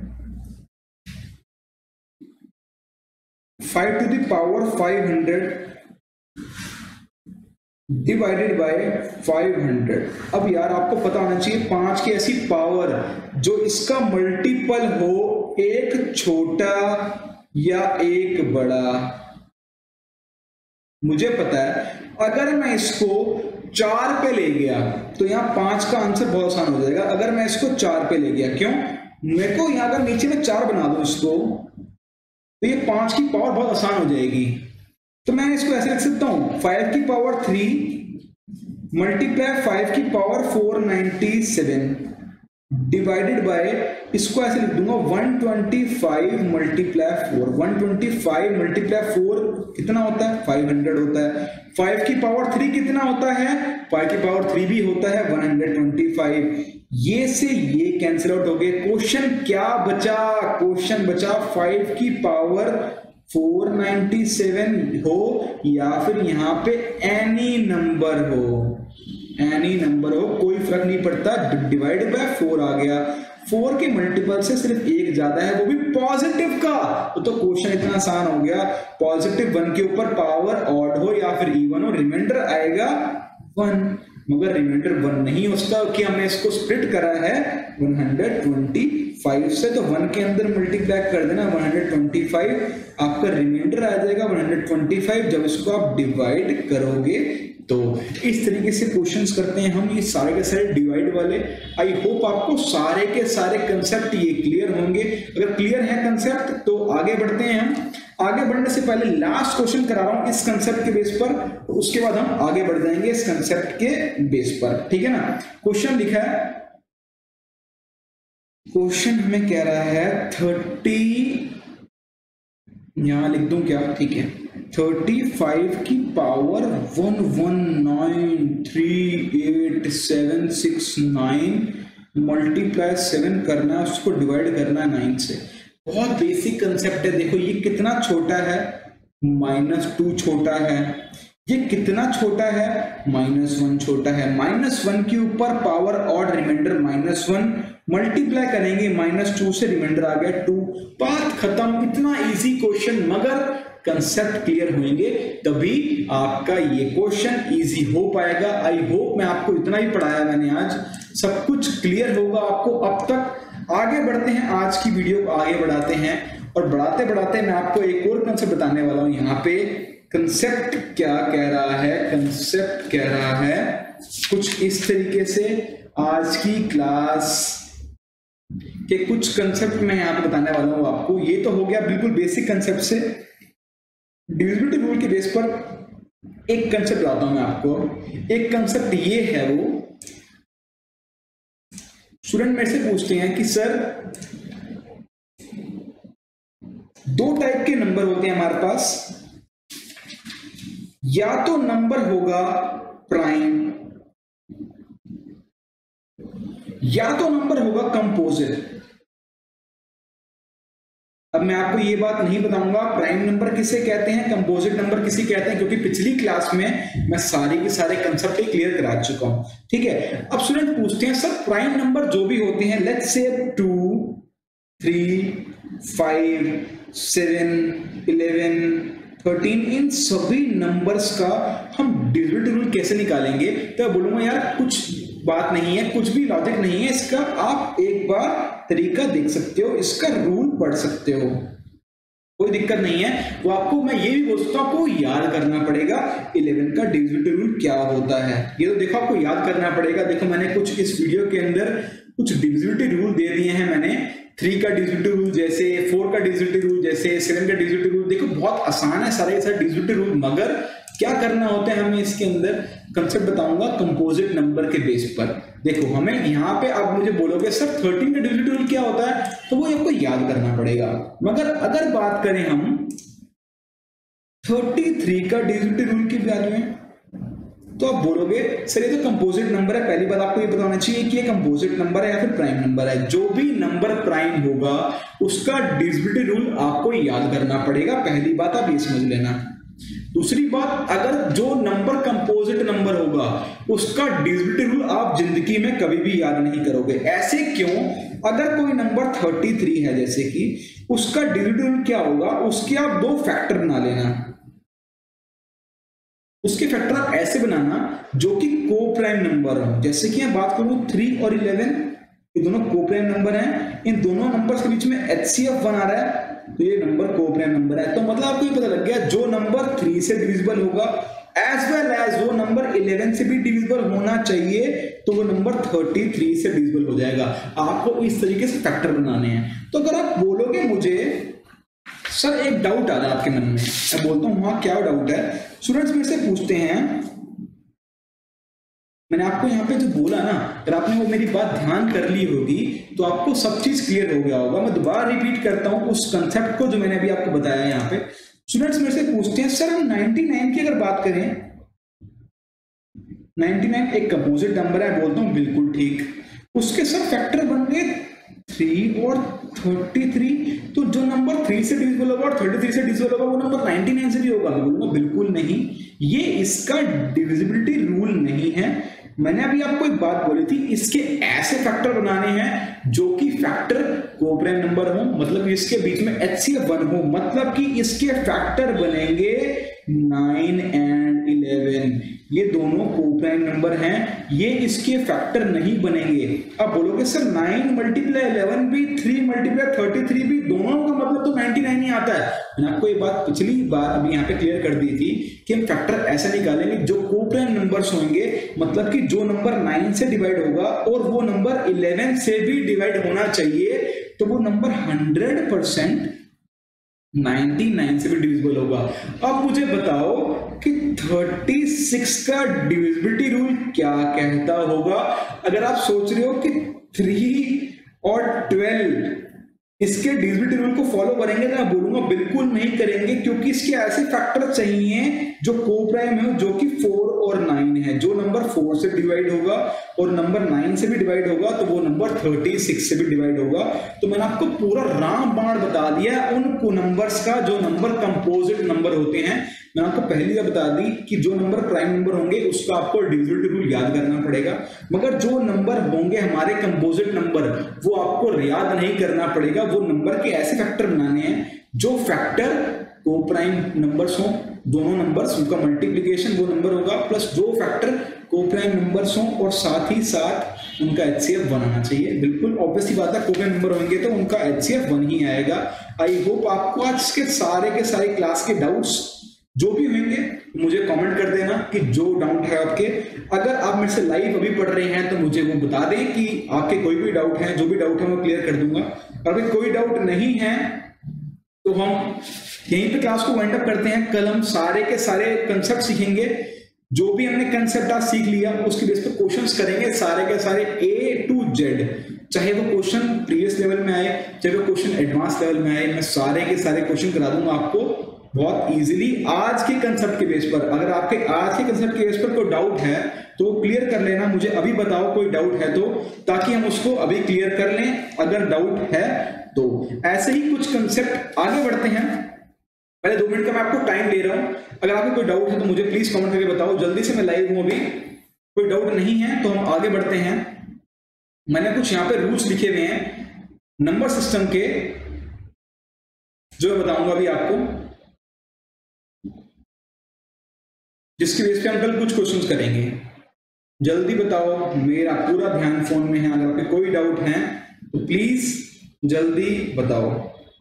five to the power five hundred divided by five hundred. अब यार आपको पता होना चाहिए पांच की ऐसी पावर जो इसका मल्टीपल हो, एक छोटा या एक बड़ा। मुझे पता है अगर मैं इसको चार पे ले गया तो यहाँ पांच का आंसर बहुत आसान हो जाएगा। अगर मैं इसको चार पे ले गया, क्यों, मेरे को यहाँ अगर नीचे में चार बना दूं इसको, तो ये पांच की पावर बहुत आसान हो जाएगी। तो मैं इसको ऐसे लिख सकता हूं, फाइव की पावर थ्री मल्टीप्लाई फाइव की power four ninety seven divided by, इसको ऐसे लिख दूंगा one twenty five multiply four. One twenty five multiply four कितना होता है, फाइव हंड्रेड होता है। फाइव की पावर थ्री कितना होता है, फाइव की पावर थ्री भी होता है वन हंड्रेड ट्वेंटी फाइव। ये से ये कैंसिल आउट हो गए। क्वेश्चन क्या बचा, क्वेश्चन बचा फाइव की पावर फोर नाइंटी सेवन हो या फिर यहाँ पे एनी नंबर हो, एनी नंबर हो, कोई फर्क नहीं पड़ता, डिवाइड बाय फोर आ गया। फोर के मल्टीपल से सिर्फ एक ज्यादा है, वो भी पॉजिटिव का, तो क्वेश्चन इतना आसान हो गया। पॉजिटिव वन के ऊपर पावर ऑड हो या फिर इवन हो, रिमाइंडर आएगा वन, मगर रिमाइंडर वन नहीं होता कि हमने इसको स्प्लिट करा है वन हंड्रेड ट्वेंटी फाइव से, तो वन के अंदर मल्टीप्लाई कर देना वन हंड्रेड ट्वेंटी फाइव, आपका रिमाइंडर आ जाएगा वन हंड्रेड ट्वेंटी फाइव। जब इसको आप डिवाइड करोगे तो इस तरीके से क्वेश्चंस करते हैं हम, ये सारे के सारे डिवाइड वाले। आई होप आपको सारे के सारे कंसेप्ट ये क्लियर होंगे। अगर क्लियर है कंसेप्ट तो आगे बढ़ते हैं हम। आगे बढ़ने से पहले लास्ट क्वेश्चन करा रहा हूं इस कंसेप्ट के बेस पर, उसके बाद हम आगे बढ़ जाएंगे इस कंसेप्ट के बेस पर, ठीक है ना। क्वेश्चन लिखा है, क्वेश्चन हमें कह रहा है थर्टी, यहां लिख दूं क्या, ठीक है, थर्टी फाइव की power one one nine three eight seven six nine multiply seven करना है, उसको डिवाइड करना है नाइन से। बहुत बेसिक कंसेप्ट है। देखो ये कितना छोटा है, माइनस टू छोटा है, ये कितना छोटा है, माइनस वन छोटा है। माइनस वन के ऊपर power odd remainder minus one, multiply करेंगे माइनस टू से, रिमाइंडर आ गया टू, बात खत्म। इतना इजी क्वेश्चन, मगर कंसेप्ट क्लियर होंगे तभी आपका ये क्वेश्चन इजी हो पाएगा। आई होप मैं आपको इतना ही पढ़ाया मैंने आज, सब कुछ क्लियर होगा आपको अब तक। आगे बढ़ते हैं, आज की वीडियो को आगे बढ़ाते हैं, और बढ़ाते बढ़ाते मैं आपको एक और कंसेप्ट बताने वाला हूं। यहाँ पे कंसेप्ट क्या कह रहा है, कंसेप्ट कह रहा है कुछ इस तरीके से। आज की क्लास के कुछ कंसेप्ट मैं यहाँ पे बताने वाला हूँ आपको। ये तो हो गया बिल्कुल बेसिक कंसेप्ट से। डिविजिबिलिटी रूल के बेस पर एक कंसेप्ट बताता हूं मैं आपको। एक कंसेप्ट ये है, वो स्टूडेंट मेरे से पूछते हैं कि सर दो टाइप के नंबर होते हैं हमारे पास, या तो नंबर होगा प्राइम या तो नंबर होगा कंपोजिट। अब मैं आपको ये बात नहीं बताऊंगा प्राइम नंबर किसे कहते हैं, कंपोजिट नंबर किसे कहते हैं, क्योंकि पिछली क्लास में मैं सारे के सारे कंसेप्ट क्लियर करा चुका हूं, ठीक है। अब स्टूडेंट पूछते हैं सर प्राइम नंबर जो भी होते हैं, let's say two, three, five, seven, eleven, thirteen, इन सभी नंबर्स का हम डिविजिबिलिटी रूल कैसे निकालेंगे। तो बोलूंगा यार कुछ बात नहीं है, कुछ भी लॉजिक नहीं है इसका, आप एक बार तरीका देख सकते हो, इसका रूल पढ़ सकते हो, कोई दिक्कत नहीं है। वो आपको मैं ये भी बोल सकता हूं, आपको याद करना पड़ेगा इलेवन का डिविजिबिलिटी रूल क्या होता है। ये तो देखो आपको याद करना पड़ेगा। देखो मैंने कुछ इस वीडियो के अंदर कुछ डिविजिबिलिटी रूल दे दिए हैं मैंने, थ्री का डिविजिबिलिटी रूल जैसे, फोर का डिविजिबिलिटी रूल जैसे, सेवन का डिविजिबिलिटी रूल। देखो बहुत आसान है सारे सारे डिविजिबिलिटी रूल, मगर क्या करना होता है हमें इसके अंदर, कंसेप्ट बताऊंगा कंपोजिट नंबर के बेस पर। देखो हमें यहाँ पे आप मुझे बोलोगे सर थर्टीन का डिविजिबिलिटी रूल क्या होता है, तो वो आपको याद करना पड़ेगा। मगर अगर बात करें हम थर्टी थ्री का डिविजिबिलिटी रूल की बात में, तो आप बोलोगे सर ये तो कंपोजिट नंबर है। पहली बात आपको ये बताना चाहिए कि ये कंपोजिट नंबर है या फिर प्राइम नंबर है। जो भी नंबर प्राइम होगा उसका डिविजिबिलिटी रूल आपको याद करना पड़ेगा, पहली बात आप ये समझ लेना। दूसरी बात, अगर जो नंबर कंपोजिट नंबर होगा उसका डिविजिबिलिटी रूल आप जिंदगी में कभी भी याद नहीं करोगे। ऐसे क्यों? अगर कोई नंबर थर्टी थ्री है जैसे कि, उसका डिविजिबिलिटी रूल क्या होगा, उसके आप दो फैक्टर बना लेना। उसके फैक्टर आप ऐसे बनाना जो कि को प्राइम नंबर हो। जैसे कि मैं बात करूं थ्री और इलेवन, ये दोनों को प्राइम नंबर हैं, इन दोनों नंबर्स के बीच में एचसीएफ बना रहा है, तो ये नंबर को प्राइम नंबर है। तो मतलब आपको ये पता लग गया जो नंबर थ्री से डिविजिबल होगा एज वेल एज वो नंबर इलेवन से भी डिविजिबल होना चाहिए, तो वो नंबर थर्टी थ्री से डिविजिबल हो जाएगा। आपको इस तरीके से फैक्टर बनाने हैं। तो अगर आप बोलोगे मुझे सर एक डाउट आ रहा है आपके मन में, मैं बोलता हूं हाँ क्या डाउट है। स्टूडेंट्स मेरे से पूछते हैं, मैंने आपको यहाँ पे जो बोला ना, अगर आपने वो मेरी बात ध्यान कर ली होगी तो आपको सब चीज क्लियर हो गया होगा। मैं दोबारा रिपीट करता हूँ उस कंसेप्ट को जो मैंने अभी आपको बताया है। यहाँ पे स्टूडेंट्स मेरे से पूछते हैं सर हम नाइंटी नाइन की अगर बात करें, नाइंटी नाइन एक कंपोजिट नंबर है, बोलता हूँ बिल्कुल ठीक, उसके सब फैक्टर बन गए थ्री और थर्टी थ्री, तो जो नंबर थ्री से डिविजिबल होगा और थर्टी थ्री से डिविजिबल होगा वो नंबर नाइनटी नाइन से भी होगा? मैं बोलूंगा बिल्कुल नहीं, ये इसका डिविजिबिलिटी रूल नहीं है। मैंने अभी आपको एक बात बोली थी, इसके ऐसे फैक्टर बनाने हैं जो कि फैक्टर कोप्राइम नंबर हो, मतलब इसके बीच में एच सी एफ वन हो, मतलब कि इसके फैक्टर बनेंगे नाइन एंड इलेवन, ये दोनों कोप्राइम नंबर हैं, ये इसके फैक्टर नहीं बनेंगे। अब बोलोगे सर नाइन मल्टीप्लाई इलेवन भी, थ्री मल्टीप्लाई थर्टी थ्री भी, दोनों का मतलब तो नाइनटी नाइन ही आता है। मैंने आपको ये बात पिछली बार अभी यहाँ पे क्लियर कर दी थी कि हम फैक्टर ऐसा निकालेंगे जो कोप्राइम नंबर्स होंगे, मतलब कि जो नंबर नाइन से डिवाइड होगा और वो नंबर इलेवन से भी डिवाइड होना चाहिए, तो वो number hundred percent ninety nine से भी डिविजिबल होगा। अब मुझे बताओ कि थर्टी सिक्स का डिविजिबिलिटी रूल क्या कहता होगा? अगर आप सोच रहे हो कि थ्री और ट्वेल्व इसके डिविजिबिलिटी रूल को फॉलो करेंगे, तो मैं बोलूंगा बिल्कुल नहीं करेंगे, क्योंकि इसके ऐसे फैक्टर चाहिए जो कोप्राइम है, जो कि फोर और नाइन है। जो नंबर फोर से डिवाइड होगा और नंबर नाइन से भी डिवाइड होगा तो वो नंबर थर्टी सिक्स से भी डिवाइड होगा। तो मैंने आपको पूरा रामबाण बता दिया उन नंबर्स का जो नंबर कंपोजिट नंबर होते हैं। मैंने आपको पहली बार बता दी कि जो नंबर प्राइम नंबर होंगे उसका आपको डिविजिबिलिटी रूल याद करना पड़ेगा, मगर जो नंबर होंगे हमारे कंपोजिट नंबर वो आपको याद नहीं करना पड़ेगा। वो नंबर के ऐसे फैक्टर बनाने हैं जो फैक्टर कोप्राइम नंबर्स हो, दोनों नंबर्स उनका मल्टीप्लिकेशन वो नंबर होगा, प्लस जो फैक्टर कोप्राइम नंबर्स हो और साथ ही साथ उनका एच सी एफ वन आना चाहिए। बिल्कुल ऑब्वियसली बात है, कोप्राइम नंबर होंगे तो उनका एच सी एफ वन ही आएगा। आई होप आपको आज के सारे के सारे क्लास के डाउट्स जो भी होंगे मुझे कमेंट कर देना कि जो डाउट है आपके। अगर आप मेरे से लाइव अभी पढ़ रहे हैं तो मुझे वो बता दें कि आपके कोई भी डाउट है, जो भी डाउट है मैं क्लियर कर दूंगा। अगर कोई डाउट नहीं है तो हम यहीं पे क्लास को वाइंड अप करते हैं। कल हम सारे के सारे कंसेप्ट सीखेंगे, जो भी हमने कंसेप्ट आज सीख लिया उसके बेस पे क्वेश्चंस करेंगे सारे के सारे ए टू जेड, चाहे वो क्वेश्चन प्रीवियस लेवल में आए चाहे वो क्वेश्चन एडवांस लेवल में आए, मैं सारे के सारे क्वेश्चन करा दूंगा आपको बहुत इजीली आज के कंसेप्ट के बेस पर। अगर आपके आज के कंसेप्ट के बेस पर कोई डाउट है तो वो क्लियर कर लेना, मुझे अभी बताओ कोई डाउट है तो, ताकि हम उसको अभी क्लियर कर लें अगर डाउट है तो। ऐसे ही कुछ कंसेप्ट आगे बढ़ते हैं। पहले दो मिनट का मैं आपको टाइम ले रहा हूं, अगर आपको कोई डाउट है तो मुझे प्लीज कमेंट करके बताओ, जल्दी से मैं लाइव हूं अभी। कोई डाउट नहीं है तो हम आगे बढ़ते हैं। मैंने कुछ यहां पे रूल्स लिखे हुए हैं नंबर सिस्टम के, जो मैं बताऊंगा अभी आपको, जिसकी बेस पे हम कल कुछ क्वेश्चंस करेंगे। जल्दी बताओ, मेरा पूरा ध्यान फोन में है। अगर आपके कोई डाउट है तो प्लीज जल्दी बताओ।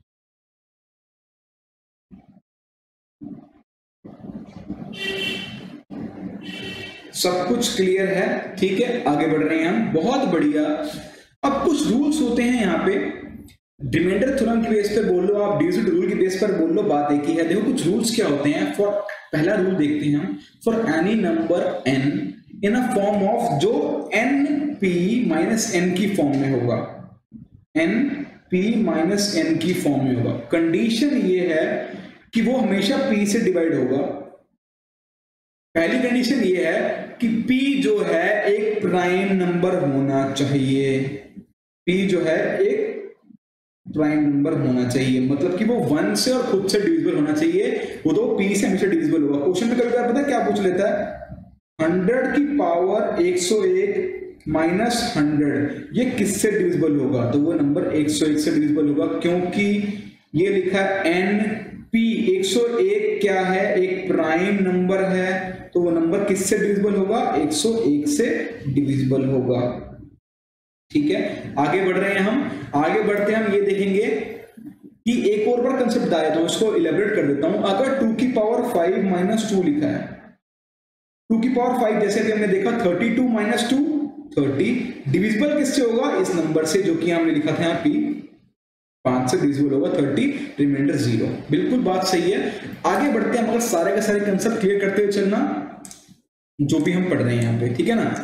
सब कुछ क्लियर है? ठीक है, आगे बढ़ रहे हैं हम, बहुत बढ़िया। अब कुछ रूल्स होते हैं यहाँ पे, रिमाइंडर थ्योरम के बेस पर बोल लो, आप डिजिट रूल के बेस पर बोल लो, बात एक ही है। देखो कुछ रूल्स क्या होते हैं। फॉर पहला रूल देखते हैं हम, for any number n in a form of, जो n p माइनस n की फॉर्म में होगा, n p माइनस n की फॉर्म में होगा, कंडीशन ये है कि वो हमेशा p से डिवाइड होगा। पहली कंडीशन ये है कि p जो है एक प्राइम नंबर होना चाहिए, p जो है एक प्राइम नंबर होना चाहिए, मतलब कि वो वन से और खुद से डिविजिबल होना चाहिए, वो तो p से हमेशा डिविजिबल होगा। क्वेश्चन में कभी कभी पता है क्या पूछ लेता है, हंड्रेड की पावर एक सौ एक माइनस हंड्रेड, ये किससे डिविजिबल होगा? तो वो नंबर एक सौ एक से डिविजिबल होगा, क्योंकि ये लिखा है n p, एक सौ एक क्या है, एक प्राइम नंबर है, तो वो नंबर किससे डिविजिबल होगा? एक सौ एक से डिविजिबल होगा। ठीक है, आगे बढ़ रहे हैं हम। आगे बढ़ते हैं हम ये देखेंगे कि एक और बार कंसेप्ट बता देता हूं, इसको इलेबोरेट कर देता हूं। अगर टू की पावर फाइव माइनस टू लिखा है, टू की पावर फाइव जैसे कि हमने देखा thirty two minus two thirty, divisible किससे होगा? इस नंबर से, जो कि हमने लिखा था यहाँ p, पांच से डिविजिबल होगा थर्टी, रिमाइंडर जीरो। बिल्कुल बात सही है। आगे बढ़ते हैं, मगर सारे के सारे कंसेप्ट क्लियर करते हुए चलना जो भी हम पढ़ रहे हैं यहाँ पे, ठीक है ना?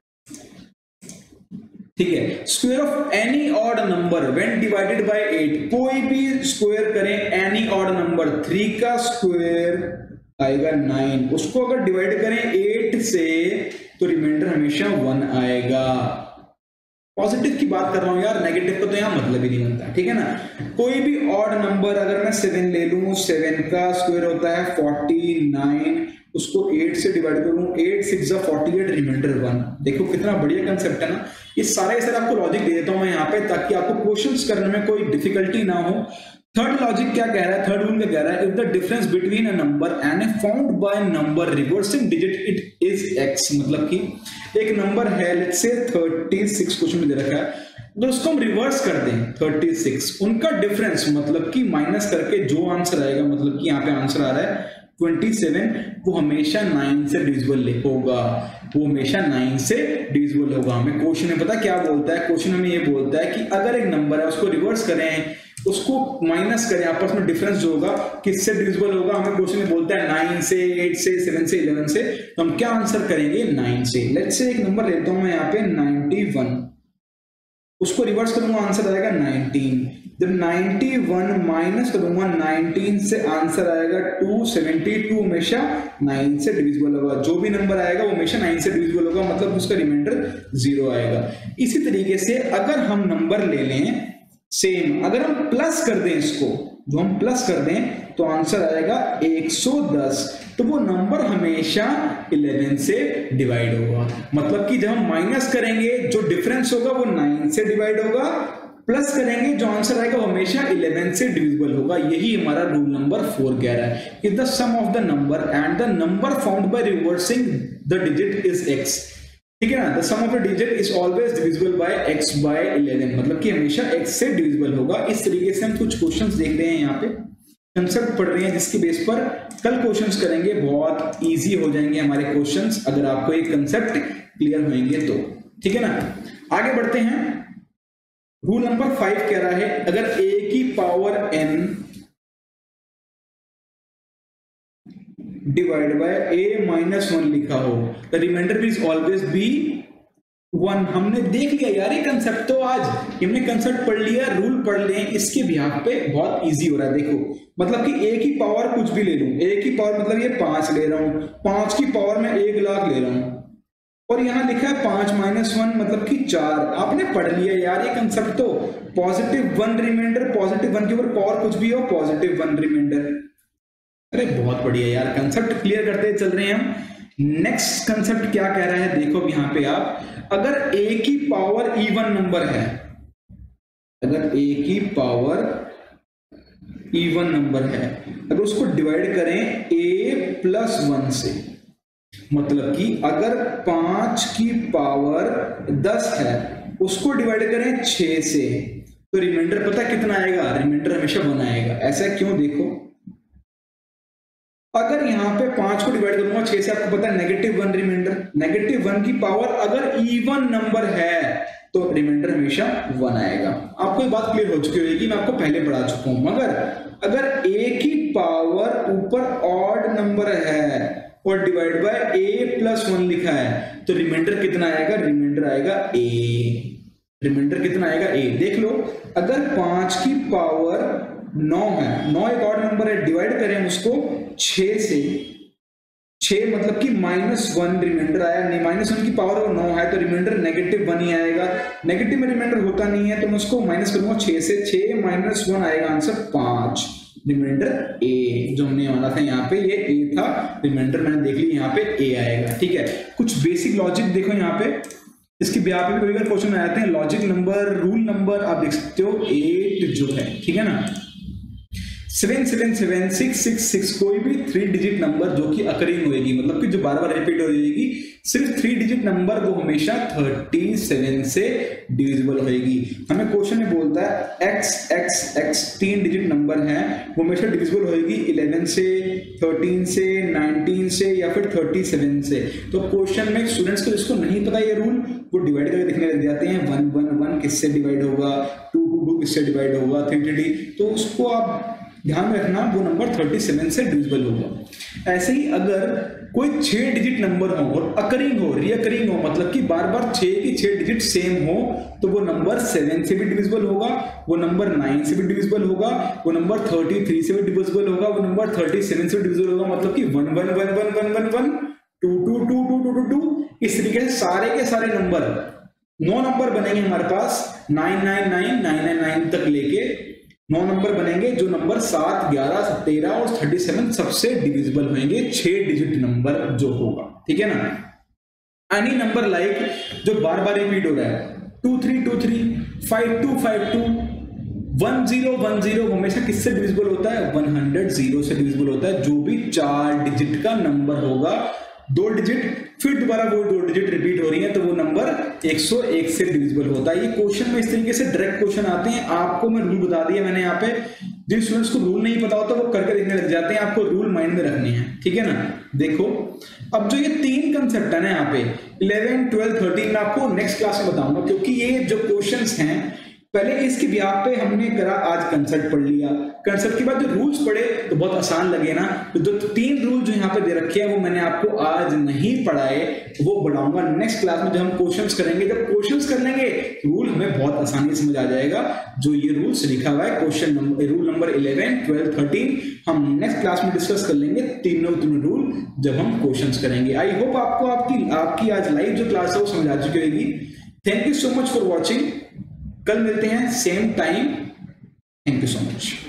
ठीक है, square of any odd number when divided by eight, कोई भी स्क्वायर करें एनी ऑड नंबर, थ्री का स्क्वायर आएगा नाइन, उसको अगर डिवाइड करें एट से तो रिमाइंडर हमेशा वन आएगा। पॉजिटिव की बात कर रहा हूं यार, नेगेटिव का तो यहाँ मतलब ही नहीं बनता, ठीक है ना। कोई भी ऑड नंबर अगर मैं सेवन ले लूं, सेवन का स्क्वायर होता है फोर्टी नाइन, उसको एट से डिवाइड करूं, एट सिक्स जा फोर्टी एट, रिमाइंडर वन। देखो कितना बढ़िया कंसेप्ट है ना। ये सारे सर आपको लॉजिक दे देता हूं मैं यहाँ पे, ताकि आपको क्वेश्चंस करने में कोई डिफिकल्टी ना हो। थर्ड लॉजिक क्या कह रहा है, थर्ड रूल क्या कह रहा है, if the difference between a number and a found by number reversing digit it is x, मतलब कि एक नंबर है let's say thirty six, question में दे रखा है, तो उसको हम रिवर्स कर दें थर्टी सिक्स, उनका डिफरेंस मतलब कि माइनस करके जो आंसर आएगा, मतलब कि यहाँ पे आंसर आ रहा है ट्वेंटी सेवन, वो हमेशा नाइन से डिविजिबल होगा, वो हमेशा नाइन से डिविजिबल होगा। हमें क्वेश्चन में पता क्या बोलता है, क्वेश्चन में ये बोलता है कि अगर एक नंबर है उसको रिवर्स करें, उसको माइनस करें, आपस में डिफरेंस जो होगा किससे डिविजिबल होगा। हमें क्वेश्चन में बोलता है नाइन से, एट से, सेवन से, इलेवन से, तो हम क्या आंसर करेंगे, नाइन से। लेट्स से एक नंबर लेता हूं मैं यहाँ पे नाइंटी वन, उसको रिवर्स करूंगा आंसर आएगा नाइनटीन। जब नाइंटी वन माइनस करूंगा नाइनटीन से आंसर आएगा टू सेवेंटी टू, हमेशा नाइन से डिविजिबल होगा। जो भी नंबर आएगा वो हमेशा नाइन से डिविजिबल होगा, मतलब उसका रिमाइंडर जीरो आएगा। इसी तरीके से अगर हम नंबर ले लें सेम, अगर हम प्लस कर दें इसको, जो हम प्लस कर दें तो आंसर आएगा एक सौ दस, तो वो नंबर हमेशा इलेवन से डिवाइड होगा। मतलब कि जब हम माइनस करेंगे जो डिफरेंस होगा वो नाइन से डिवाइड होगा, प्लस करेंगे जो आंसर आएगा वो हमेशा इलेवन से डिविजिबल होगा। यही हमारा रूल नंबर फोर कह रहा है, if the sum of the number and the number found by reversing the digit is x, ठीक है ना। The sum of the digit is always divisible by x by eleven, मतलब कि हमेशा x से डिविजिबल होगा। इस तरीके से हम कुछ क्वेश्चंस देख रहे हैं, यहाँ पे कंसेप्ट पढ़ रहे हैं, जिसकी बेस पर कल क्वेश्चंस करेंगे, बहुत इजी हो जाएंगे हमारे क्वेश्चंस अगर आपको ये कंसेप्ट क्लियर होंगे तो, ठीक है ना। आगे बढ़ते हैं। रूल नंबर फाइव कह रहा है, अगर a की power n divide by a minus one लिखा हो, the reminder is always be one. हमने देख लिया यार ये कंसेप्ट, तो आज हमने कंसेप्ट पढ़ लिया, रूल पढ़ लें, इसके बिहाफ पे बहुत इजी हो रहा है। देखो मतलब कि a की पावर कुछ भी ले लूं, a की पावर मतलब ये पांच ले रहा हूं, पांच की पावर में एक लाख ले रहा हूं, और यहां लिखा है पांच माइनस वन मतलब कि चार। आपने पढ़ लिया यार ये कंसेप्ट, तो positive one reminder, positive one के ऊपर पावर कुछ भी हो, पॉजिटिव वन रिमाइंडर। अरे बहुत बढ़िया यार, कंसेप्ट क्लियर करते चल रहे हैं हम। नेक्स्ट कंसेप्ट क्या कह रहा है, देखो यहां पे आप, अगर a की पावर इवन नंबर है, अगर a की पावर इवन नंबर है, अगर उसको डिवाइड करें a प्लस वन से, मतलब कि अगर पांच की पावर दस है उसको डिवाइड करें छह से, तो रिमाइंडर पता कितना आएगा, रिमाइंडर हमेशा वन आएगा। ऐसा क्यों, देखो अगर यहाँ पे पांच को डिवाइड करूंगा छह से, आपको पता है negative one reminder, negative one की पावर अगर इवन नंबर है तो रिमाइंडर हमेशा वन आएगा। आपको ये बात क्लियर हो चुकी होगी, मैं आपको पहले पढ़ा चुका हूं। मगर अगर a की पावर ऊपर ऑड नंबर है और divide by a plus one लिखा है, तो रिमाइंडर कितना आएगा, रिमाइंडर आएगा a, रिमाइंडर कितना आएगा a। देख लो अगर पांच की पावर नौ है, नौ एक ऑड नंबर है, डिवाइड करें उसको छह से, छह मतलब कि माइनस वन रिमाइंडर आया, नहीं माइनस वन की पावर नौ है तो रिमाइंडर नेगेटिव वन ही आएगा। नेगेटिव में रिमाइंडर होता नहीं है तो मैं उसको माइनस करूंगा छह से, छह माइनस वन आएगा आंसर पांच, रिमाइंडर ए। जो हमने माना था यहाँ पे ये ए था, रिमाइंडर मैंने देख ली यहाँ पे ए आएगा, ठीक है। कुछ बेसिक लॉजिक देखो यहाँ पे, इसकी ब्याह पे कई बार क्वेश्चन आते हैं। लॉजिक नंबर, रूल नंबर आप देख सकते हो एट जो है, ठीक है ना, seven seven seven six six six, कोई भी थ्री डिजिट नंबर जो कि अकरिंग होगी, मतलब कि जो बार बार रिपीट हो जाएगी, सिर्फ थ्री डिजिट नंबर वो हमेशा थर्टी सेवन से डिविजिबल होगी। हमें क्वेश्चन में बोलता है x x x तीन डिजिट नंबर है, वो हमेशा डिविजिबल होगी इलेवन से, थर्टीन से, नाइनटीन से या फिर थर्टी सेवन से। तो क्वेश्चन में स्टूडेंट्स को जिसको नहीं पता ये रूल, वो डिवाइड करके देखने लग जाते हैं, वन वन वन किससे डिवाइड होगा, टू टू टू किससे डिवाइड होगा, थ्री थ्री, तो उसको आप ध्यान में रखना, वो नंबर थर्टी सेवन से डिविजिबल होगा। ऐसे ही अगर कोई छह डिजिट नंबर हो और अकरिंग हो, रियकरिंग हो, मतलब कि बार बार छह की छह डिजिट सेम हो, तो वो नंबर सेवन से भी डिविजिबल होगा, वो नंबर नाइन से भी डिविजिबल होगा, वो नंबर थर्टी थ्री से भी डिविजिबल होगा, वो नंबर थर्टी सेवन से भी डिविजिबल होगा। मतलब कि one one one one one one one, two two two two two two two, इस तरीके से सारे के सारे नंबर नौ नंबर बनेंगे हमारे पास nine nine nine nine nine nine तक लेके नौ नंबर बनेंगे, जो नंबर सात, ग्यारह, तेरह और थर्टी सेवन सबसे डिविजिबल होंगे, छह डिजिट नंबर जो होगा, ठीक है ना। एनी नंबर लाइक जो बार बार रिपीट हो रहा है, two three two three, five two five two, one zero one zero हमेशा किससे डिविजिबल होता है, वन हंड्रेड जीरो से डिविजिबल होता है। जो भी चार डिजिट का नंबर होगा, दो डिजिट फिर दोबारा वो दो डिजिट रिपीट हो रही है, तो वो नंबर एक सौ एक से डिविजिबल होता है। ये क्वेश्चन में इस तरीके से डायरेक्ट क्वेश्चन आते हैं। आपको मैं रूल बता दिया मैंने यहाँ पे, जिन स्टूडेंट्स को रूल नहीं पता होता वो करके देखने लग जाते हैं, आपको रूल माइंड में रखने हैं, ठीक है ना। देखो अब जो ये तीन कंसेप्ट है ना यहाँ पे इलेवन, ट्वेल्व, थर्टीन, मैं आपको नेक्स्ट क्लास में बताऊंगा, क्योंकि ये जो क्वेश्चंस हैं पहले इसके ब्याह पे हमने करा, आज कंसेप्ट पढ़ लिया, कंसेप्ट के बाद जो रूल्स पढ़े तो बहुत आसान लगे ना। तो जो तीन रूल जो यहाँ पे दे रखे हैं वो मैंने आपको आज नहीं पढ़ाए, वो बढ़ाऊंगा नेक्स्ट क्लास में जब हम क्वेश्चंस करेंगे। जब क्वेश्चंस कर लेंगे रूल हमें बहुत आसानी समझ आ जाएगा। जो ये रूल्स लिखा हुआ है question number rule number eleven, twelve, thirteen हम नेक्स्ट क्लास में डिस्कस कर लेंगे, तीनों तीनों रूल जब हम क्वेश्चंस करेंगे। आई होप आपको आपकी आपकी आज लाइव जो क्लास है वो समझ आ चुकी होगी। Thank you so much for watching. कल मिलते हैं same time. Thank you so much.